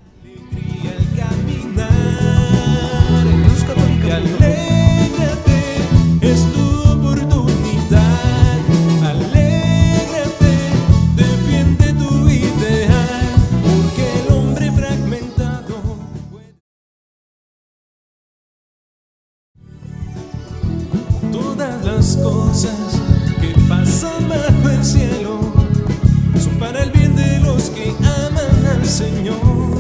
Alégrate, es tu oportunidad. Alégrate, defiende tu ideal, porque el hombre fragmentado puede... Todas las cosas que pasan bajo el cielo son para el bien de los que aman al Señor.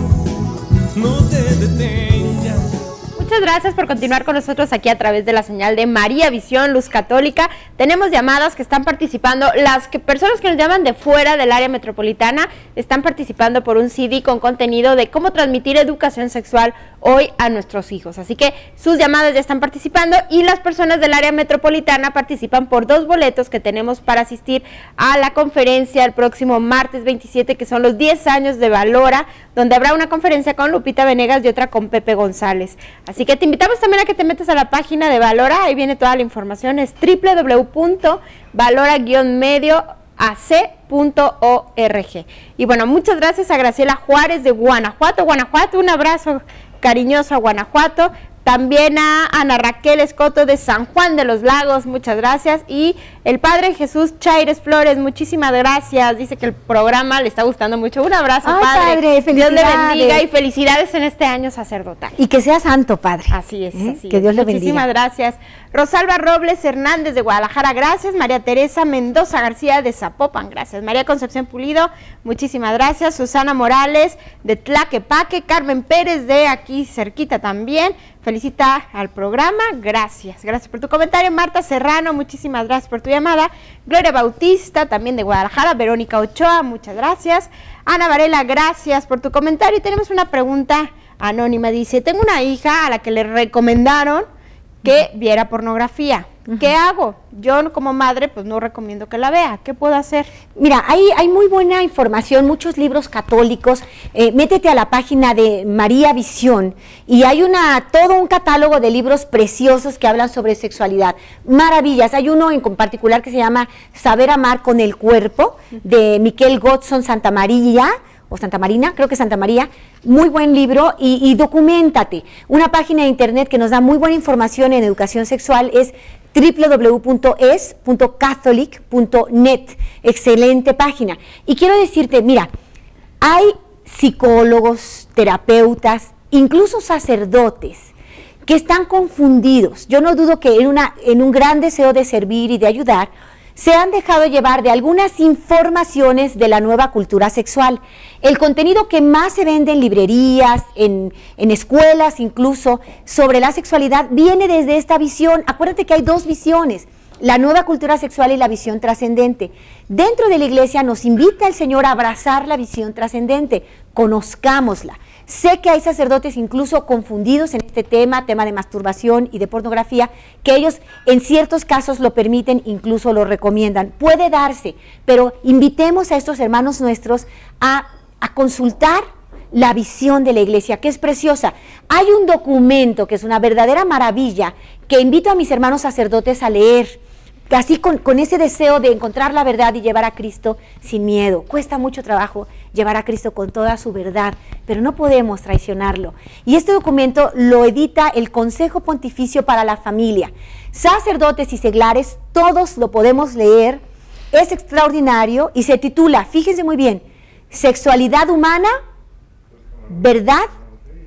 No te detengas. Muchas gracias por continuar con nosotros aquí a través de la señal de María Visión, Luz Católica. Tenemos llamadas que están participando, las que, personas que nos llaman de fuera del área metropolitana están participando por un C D con contenido de cómo transmitir educación sexual hoy a nuestros hijos. Así que sus llamadas ya están participando y las personas del área metropolitana participan por dos boletos que tenemos para asistir a la conferencia el próximo martes veintisiete, que son los diez años de Valora, donde habrá una conferencia con Lupita Venegas y otra con Pepe González. Así que te invitamos también a que te metas a la página de Valora, ahí viene toda la información, es doble u doble u doble u punto valora guion medio a c punto org. Y bueno, muchas gracias a Graciela Juárez de Guanajuato, Guanajuato, un abrazo cariñoso a Guanajuato. También a Ana Raquel Escoto de San Juan de los Lagos, muchas gracias. Y el Padre Jesús Chaires Flores, muchísimas gracias. Dice que el programa le está gustando mucho. Un abrazo, Ay, Padre. Padre, felicidades. Dios le bendiga y felicidades en este año sacerdotal. Y que sea santo, Padre. Así es, ¿Eh? así Que es. Dios le bendiga. Muchísimas gracias. Rosalba Robles Hernández de Guadalajara, gracias. María Teresa Mendoza García de Zapopan, gracias. María Concepción Pulido, muchísimas gracias. Susana Morales de Tlaquepaque, Carmen Pérez de aquí cerquita también. Felicita al programa, gracias, gracias por tu comentario. Marta Serrano, muchísimas gracias por tu llamada. Gloria Bautista, también de Guadalajara. Verónica Ochoa, muchas gracias. Ana Varela, gracias por tu comentario. Y tenemos una pregunta anónima, dice, tengo una hija a la que le recomendaron que viera pornografía. ¿Qué uh-huh. hago? Yo como madre pues no recomiendo que la vea. ¿Qué puedo hacer? Mira, hay, hay muy buena información, muchos libros católicos. Eh, métete a la página de María Visión y hay una todo un catálogo de libros preciosos que hablan sobre sexualidad. Maravillas. Hay uno en particular que se llama Saber amar con el cuerpo, de Miquel Godson Santa María, o Santa Marina, creo que Santa María, muy buen libro y, y documéntate. Una página de internet que nos da muy buena información en educación sexual es doble u doble u doble u punto es punto catholic punto net, excelente página. Y quiero decirte, mira, hay psicólogos, terapeutas, incluso sacerdotes que están confundidos. Yo no dudo que en, una, en un gran deseo de servir y de ayudar, se han dejado llevar de algunas informaciones de la nueva cultura sexual. El contenido que más se vende en librerías, en, en escuelas incluso, sobre la sexualidad, viene desde esta visión. Acuérdate que hay dos visiones, la nueva cultura sexual y la visión trascendente. Dentro de la iglesia nos invita el Señor a abrazar la visión trascendente, conozcámosla. Sé que hay sacerdotes incluso confundidos en este tema, tema de masturbación y de pornografía, que ellos en ciertos casos lo permiten, incluso lo recomiendan. Puede darse, pero invitemos a estos hermanos nuestros a, a consultar la visión de la iglesia, que es preciosa. Hay un documento que es una verdadera maravilla, que invito a mis hermanos sacerdotes a leer, así con, con ese deseo de encontrar la verdad y llevar a Cristo sin miedo. Cuesta mucho trabajo llevar a Cristo con toda su verdad, pero no podemos traicionarlo. Y este documento lo edita el Consejo Pontificio para la Familia. Sacerdotes y seglares, todos lo podemos leer, es extraordinario y se titula, fíjense muy bien, Sexualidad Humana, Verdad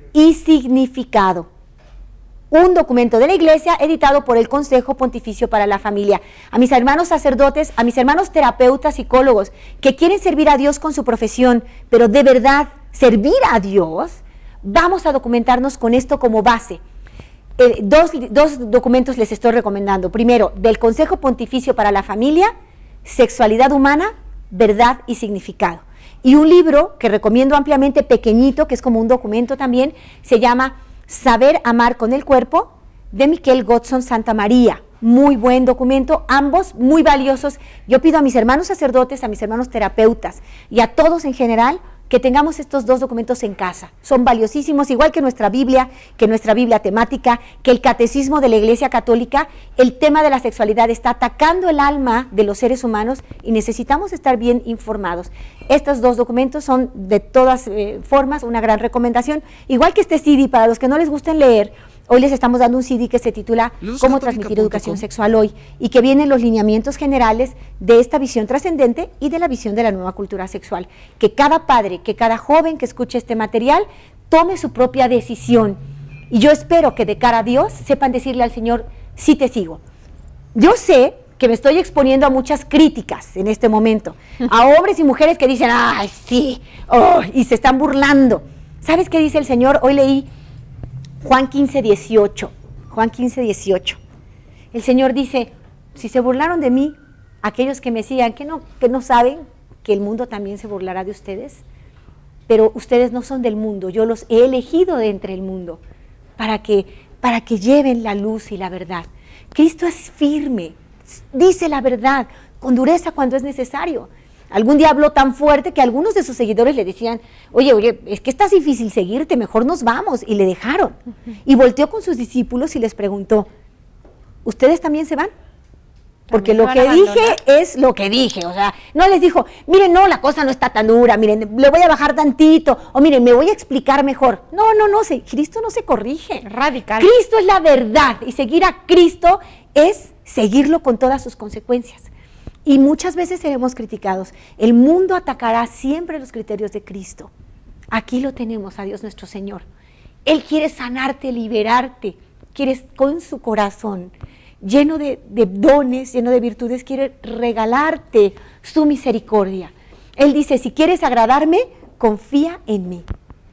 y significado. Un documento de la Iglesia editado por el Consejo Pontificio para la Familia. A mis hermanos sacerdotes, a mis hermanos terapeutas, psicólogos, que quieren servir a Dios con su profesión, pero de verdad servir a Dios, vamos a documentarnos con esto como base. Eh, dos, dos documentos les estoy recomendando. Primero, del Consejo Pontificio para la Familia, Sexualidad Humana, Verdad y Significado. Y un libro que recomiendo ampliamente, pequeñito, que es como un documento también, se llama Saber Amar con el Cuerpo, de Miquel Godson Santamaría. Muy buen documento, ambos muy valiosos. Yo pido a mis hermanos sacerdotes, a mis hermanos terapeutas y a todos en general que tengamos estos dos documentos en casa. Son valiosísimos, igual que nuestra Biblia, que nuestra Biblia temática, que el Catecismo de la Iglesia Católica. El tema de la sexualidad está atacando el alma de los seres humanos y necesitamos estar bien informados. Estos dos documentos son de todas eh, formas una gran recomendación. Igual que este C D, para los que no les gusten leer, hoy les estamos dando un C D que se titula Cómo transmitir educación sexual hoy, y que vienen los lineamientos generales de esta visión trascendente y de la visión de la nueva cultura sexual. Que cada padre, que cada joven que escuche este material tome su propia decisión. Y yo espero que de cara a Dios sepan decirle al Señor, sí te sigo. Yo sé que me estoy exponiendo a muchas críticas en este momento, a hombres y mujeres que dicen, ay, sí, oh, y se están burlando. ¿Sabes qué dice el Señor? Hoy leí Juan quince, dieciocho. Juan quince, dieciocho. El Señor dice, si se burlaron de mí, aquellos que me sigan, que no, que no saben que el mundo también se burlará de ustedes, pero ustedes no son del mundo, yo los he elegido de entre el mundo, para que, para que lleven la luz y la verdad. Cristo es firme, dice la verdad, con dureza cuando es necesario. Algún día habló tan fuerte que algunos de sus seguidores le decían, oye, oye, es que está difícil seguirte, mejor nos vamos, y le dejaron. Uh-huh. Y volteó con sus discípulos y les preguntó, ¿ustedes también se van? Porque lo que dije es lo que dije, o sea, no les dijo, miren, no, la cosa no está tan dura, miren, le voy a bajar tantito, o miren, me voy a explicar mejor. No, no, no, se, Cristo no se corrige. Radical. Cristo es la verdad, y seguir a Cristo es seguirlo con todas sus consecuencias. Y muchas veces seremos criticados. El mundo atacará siempre los criterios de Cristo. Aquí lo tenemos a Dios nuestro Señor. Él quiere sanarte, liberarte, quiere con su corazón, lleno de, de dones, lleno de virtudes, quiere regalarte su misericordia. Él dice, si quieres agradarme, confía en mí.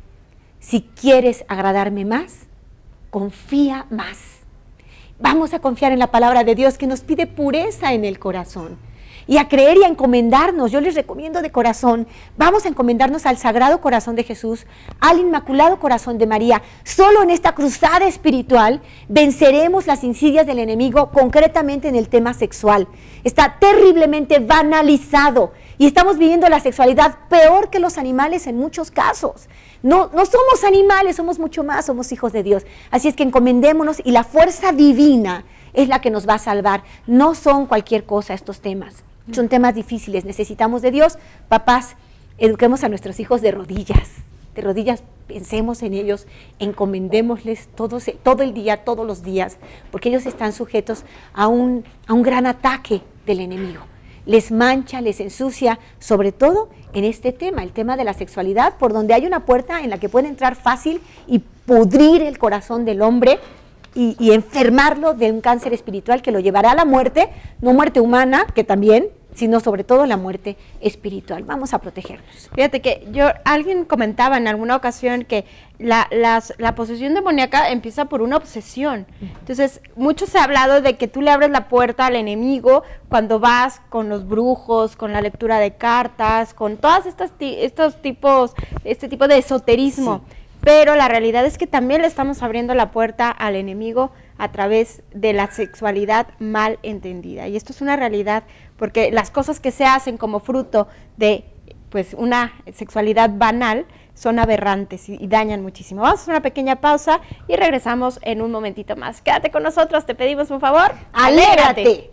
Si quieres agradarme más, confía más. Vamos a confiar en la palabra de Dios que nos pide pureza en el corazón. Y a creer y a encomendarnos, yo les recomiendo de corazón, vamos a encomendarnos al Sagrado Corazón de Jesús, al Inmaculado Corazón de María. Solo en esta cruzada espiritual venceremos las insidias del enemigo, concretamente en el tema sexual. Está terriblemente banalizado y estamos viviendo la sexualidad peor que los animales en muchos casos. No, no somos animales, somos mucho más, somos hijos de Dios. Así es que encomendémonos y la fuerza divina es la que nos va a salvar. No son cualquier cosa estos temas. Son temas difíciles, necesitamos de Dios. Papás, eduquemos a nuestros hijos de rodillas, de rodillas, pensemos en ellos, encomendémosles todo, todo el día, todos los días, porque ellos están sujetos a un, a un gran ataque del enemigo. Les mancha, les ensucia, sobre todo en este tema, el tema de la sexualidad, por donde hay una puerta en la que puede entrar fácil y pudrir el corazón del hombre, Y, y enfermarlo de un cáncer espiritual que lo llevará a la muerte, no muerte humana, que también, sino sobre todo la muerte espiritual. Vamos a protegernos. Fíjate que yo, alguien comentaba en alguna ocasión que la, las, la posesión demoníaca empieza por una obsesión. Entonces, mucho se ha hablado de que tú le abres la puerta al enemigo cuando vas con los brujos, con la lectura de cartas, con todas estas estos tipos, este tipo de esoterismo. Sí. Pero la realidad es que también le estamos abriendo la puerta al enemigo a través de la sexualidad mal entendida. Y esto es una realidad porque las cosas que se hacen como fruto de pues una sexualidad banal son aberrantes y, y dañan muchísimo. Vamos a hacer una pequeña pausa y regresamos en un momentito más. Quédate con nosotros, te pedimos un favor. ¡Alégrate!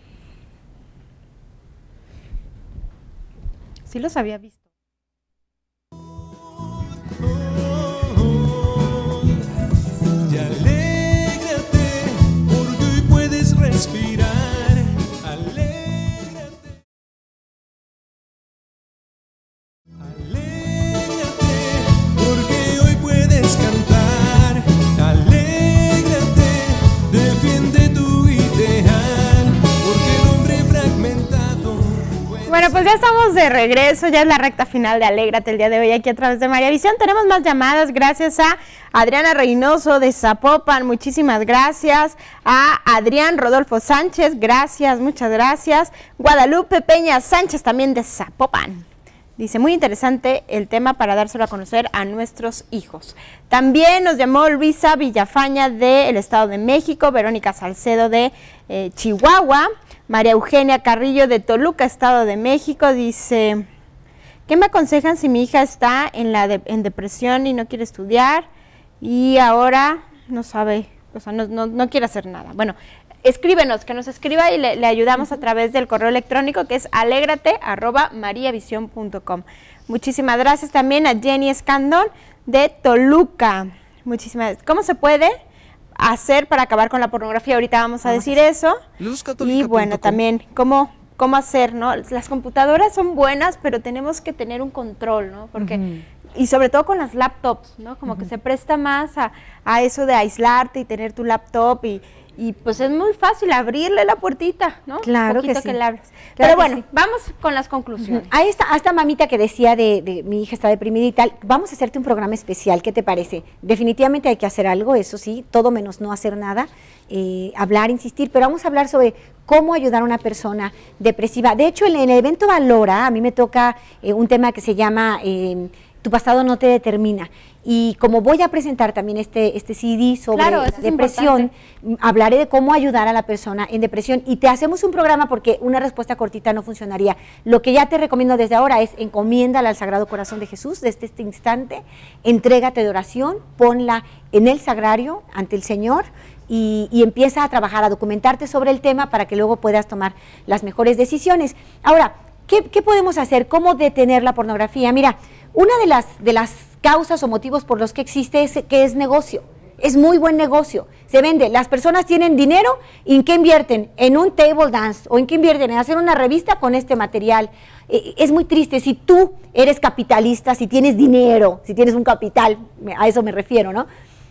Sí los había visto. Respirar, alégrate, alégrate, porque hoy puedes cantar. Bueno, pues ya estamos de regreso, ya es la recta final de Alégrate el día de hoy aquí a través de María Visión. Tenemos más llamadas, gracias a Adriana Reynoso de Zapopan, muchísimas gracias. A Adrián Rodolfo Sánchez, gracias, muchas gracias. Guadalupe Peña Sánchez también de Zapopan. Dice, muy interesante el tema para dárselo a conocer a nuestros hijos. También nos llamó Luisa Villafaña del Estado de México, Verónica Salcedo de eh, Chihuahua, María Eugenia Carrillo de Toluca, Estado de México, dice, ¿qué me aconsejan si mi hija está en, la de, en depresión y no quiere estudiar y ahora no sabe, o sea, no, no, no quiere hacer nada? Bueno, escríbenos, que nos escriba y le, le ayudamos a través del correo electrónico que es alégrate arroba mariavisión punto com. Muchísimas gracias también a Jenny Escandón de Toluca. Muchísimas gracias. ¿Cómo se puede hacer para acabar con la pornografía? Ahorita vamos a decir eso. Y bueno, también cómo, cómo hacer, ¿no? Las computadoras son buenas, pero tenemos que tener un control, ¿no? Porque... Uh-huh. Y sobre todo con las laptops, ¿no? Como uh-huh. que se presta más a, a eso de aislarte y tener tu laptop y... Y pues es muy fácil abrirle la puertita, ¿no? Claro que sí. Que le abres. Claro. Pero bueno, sí. Vamos con las conclusiones. A esta, a esta mamita que decía de, de mi hija está deprimida y tal, vamos a hacerte un programa especial, ¿qué te parece? Definitivamente hay que hacer algo, eso sí, todo menos no hacer nada, eh, hablar, insistir, pero vamos a hablar sobre cómo ayudar a una persona depresiva. De hecho, en, en el evento Valora, a mí me toca eh, un tema que se llama eh, Tu pasado no te determina. Y como voy a presentar también este, este C D sobre claro, depresión, hablaré de cómo ayudar a la persona en depresión y te hacemos un programa porque una respuesta cortita no funcionaría. Lo que ya te recomiendo desde ahora es encomiéndala al Sagrado Corazón de Jesús desde este instante, entrégate de oración, ponla en el sagrario ante el Señor y, y empieza a trabajar, a documentarte sobre el tema para que luego puedas tomar las mejores decisiones. Ahora, ¿qué, qué podemos hacer? ¿Cómo detener la pornografía? Mira, una de las, de las causas o motivos por los que existe es que es negocio, es muy buen negocio, se vende, las personas tienen dinero y ¿en qué invierten? En un table dance o ¿en qué invierten? En hacer una revista con este material. Eh, es muy triste, si tú eres capitalista, si tienes dinero, si tienes un capital, a eso me refiero, ¿no?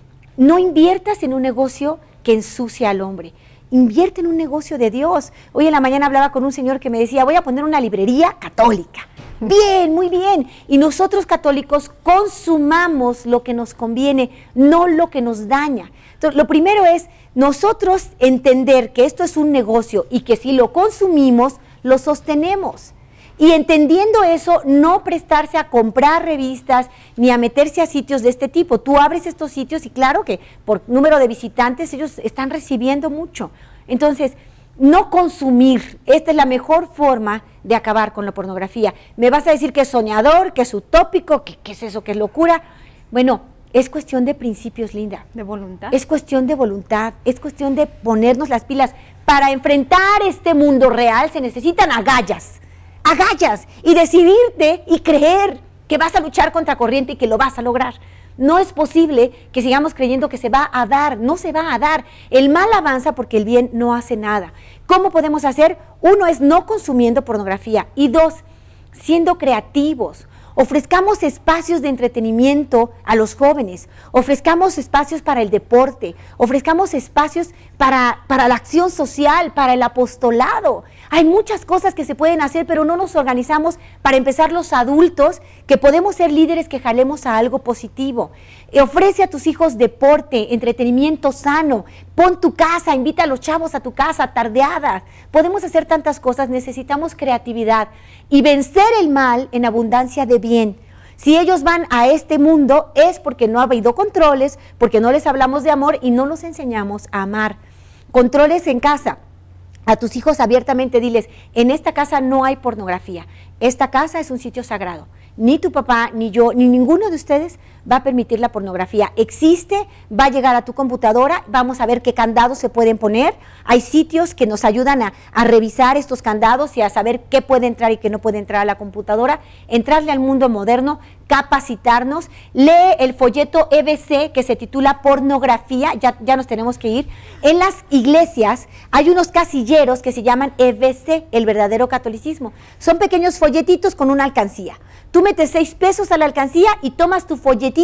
No inviertas en un negocio que ensucia al hombre. Invierte en un negocio de Dios. Hoy en la mañana hablaba con un señor que me decía, voy a poner una librería católica. Bien, muy bien. Y nosotros católicos consumamos lo que nos conviene, no lo que nos daña. Entonces, lo primero es nosotros entender que esto es un negocio y que si lo consumimos, lo sostenemos. Y entendiendo eso, no prestarse a comprar revistas ni a meterse a sitios de este tipo. Tú abres estos sitios y claro que por número de visitantes ellos están recibiendo mucho. Entonces, no consumir, esta es la mejor forma de acabar con la pornografía. Me vas a decir que es soñador, que es utópico, que qué es eso, que es locura. Bueno, es cuestión de principios, Linda. ¿De voluntad? Es cuestión de voluntad, es cuestión de ponernos las pilas. Para enfrentar este mundo real se necesitan agallas. agallas y decidirte y creer que vas a luchar contra corriente y que lo vas a lograr. No es posible que sigamos creyendo que se va a dar, no se va a dar. El mal avanza porque el bien no hace nada. ¿Cómo podemos hacer? Uno es no consumiendo pornografía y dos, siendo creativos. Ofrezcamos espacios de entretenimiento a los jóvenes, ofrezcamos espacios para el deporte, ofrezcamos espacios para, para la acción social, para el apostolado. Hay muchas cosas que se pueden hacer, pero no nos organizamos para empezar los adultos que podemos ser líderes que jalemos a algo positivo. E ofrece a tus hijos deporte, entretenimiento sano, pon tu casa, invita a los chavos a tu casa, tardeadas. Podemos hacer tantas cosas, necesitamos creatividad y vencer el mal en abundancia de bien. Si ellos van a este mundo es porque no ha habido controles, porque no les hablamos de amor y no los enseñamos a amar. Controles en casa. A tus hijos abiertamente diles, en esta casa no hay pornografía, esta casa es un sitio sagrado. Ni tu papá, ni yo, ni ninguno de ustedes va a permitir la pornografía. Existe, va a llegar a tu computadora, vamos a ver qué candados se pueden poner. Hay sitios que nos ayudan a, a revisar estos candados y a saber qué puede entrar y qué no puede entrar a la computadora. Entrarle al mundo moderno, capacitarnos. Lee el folleto E B C que se titula Pornografía, ya, ya nos tenemos que ir. En las iglesias hay unos casilleros que se llaman E B C, el verdadero catolicismo. Son pequeños folletitos con una alcancía. Tú metes seis pesos a la alcancía y tomas tu folletito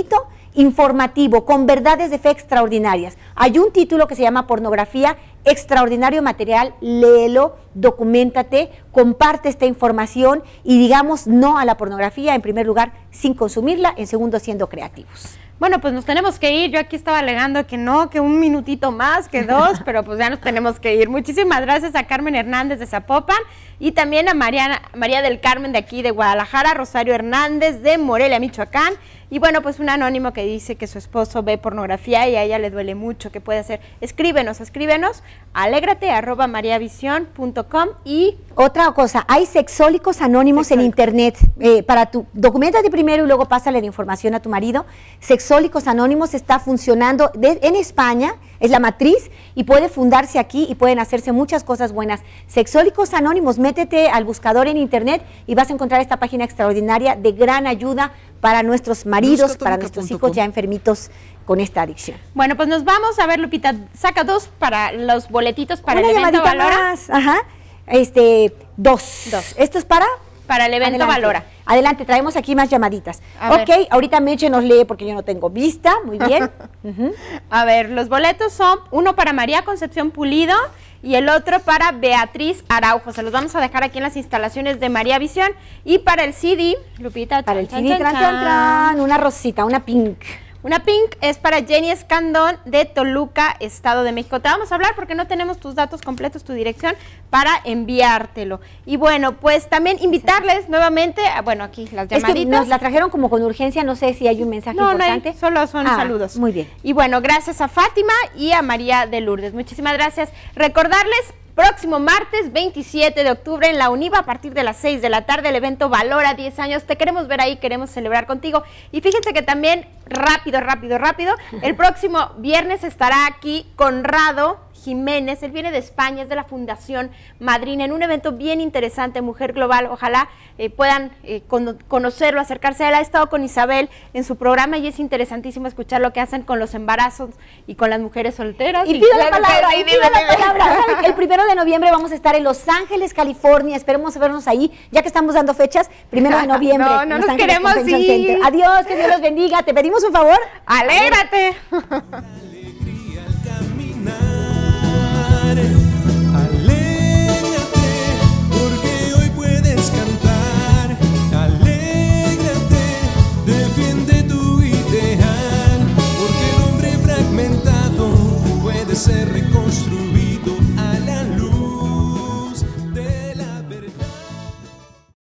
informativo, con verdades de fe extraordinarias. Hay un título que se llama Pornografía, extraordinario material, léelo, documéntate, comparte esta información y digamos no a la pornografía, en primer lugar, sin consumirla, en segundo, siendo creativos. Bueno, pues nos tenemos que ir. Yo aquí estaba alegando que no, que un minutito más, que dos, pero pues ya nos tenemos que ir. Muchísimas gracias a Carmen Hernández de Zapopan y también a Mariana, María del Carmen de aquí de Guadalajara, Rosario Hernández de Morelia, Michoacán. Y bueno, pues un anónimo que dice que su esposo ve pornografía y a ella le duele mucho. ¿Qué puede hacer? Escríbenos, escríbenos, alégrate, arroba mariavisión punto com. Y otra cosa, hay sexólicos anónimos Sexólico. en internet. Eh, para tu, documéntate primero y luego pásale la información a tu marido. Sexólicos Anónimos está funcionando de, en España, es la matriz y puede fundarse aquí y pueden hacerse muchas cosas buenas. Sexólicos Anónimos, métete al buscador en internet y vas a encontrar esta página extraordinaria de gran ayuda para nuestros maridos, para nuestros hijos ya enfermitos con esta adicción. Bueno, pues nos vamos a ver, Lupita, saca dos para los boletitos para Una el evento Valora. Más. Ajá, este, dos. Dos. ¿Esto es para? Para el evento Adelante. Valora. Adelante, traemos aquí más llamaditas. A ok, ver. ahorita Meche nos lee porque yo no tengo vista, muy bien. uh-huh. A ver, los boletos son uno para María Concepción Pulido y el otro para Beatriz Araujo. Se los vamos a dejar aquí en las instalaciones de María Visión. Y para el C D, Lupita, para el chan, C D, chan, tran, tran, tran, una rosita, una pink. Una pink es para Jenny Escandón de Toluca, Estado de México. Te vamos a hablar porque no tenemos tus datos completos, tu dirección, para enviártelo. Y bueno, pues también invitarles nuevamente, a, bueno, aquí las llamaditas. Es que nos la trajeron como con urgencia, no sé si hay un mensaje no, importante. No, hay, solo son ah, saludos. Muy bien. Y bueno, gracias a Fátima y a María de Lourdes. Muchísimas gracias. Recordarles, próximo martes veintisiete de octubre en la UNIVA a partir de las seis de la tarde el evento Valora diez años. Te queremos ver ahí, queremos celebrar contigo. Y fíjense que también, rápido, rápido, rápido, el próximo viernes estará aquí Conrado Jiménez. Él viene de España, es de la Fundación Madrina, en un evento bien interesante, Mujer Global. Ojalá eh, puedan eh, con, conocerlo, acercarse a él. Ha estado con Isabel en su programa y es interesantísimo escuchar lo que hacen con los embarazos y con las mujeres solteras. Y, y pido la palabra, y pido la palabra. El primero de noviembre vamos a estar en Los Ángeles, California. Esperemos vernos ahí, ya que estamos dando fechas. Primero de noviembre. No, no Los nos Ángeles queremos ir. Center. Adiós, que Dios los bendiga. ¿Te pedimos un favor? ¡Alégrate!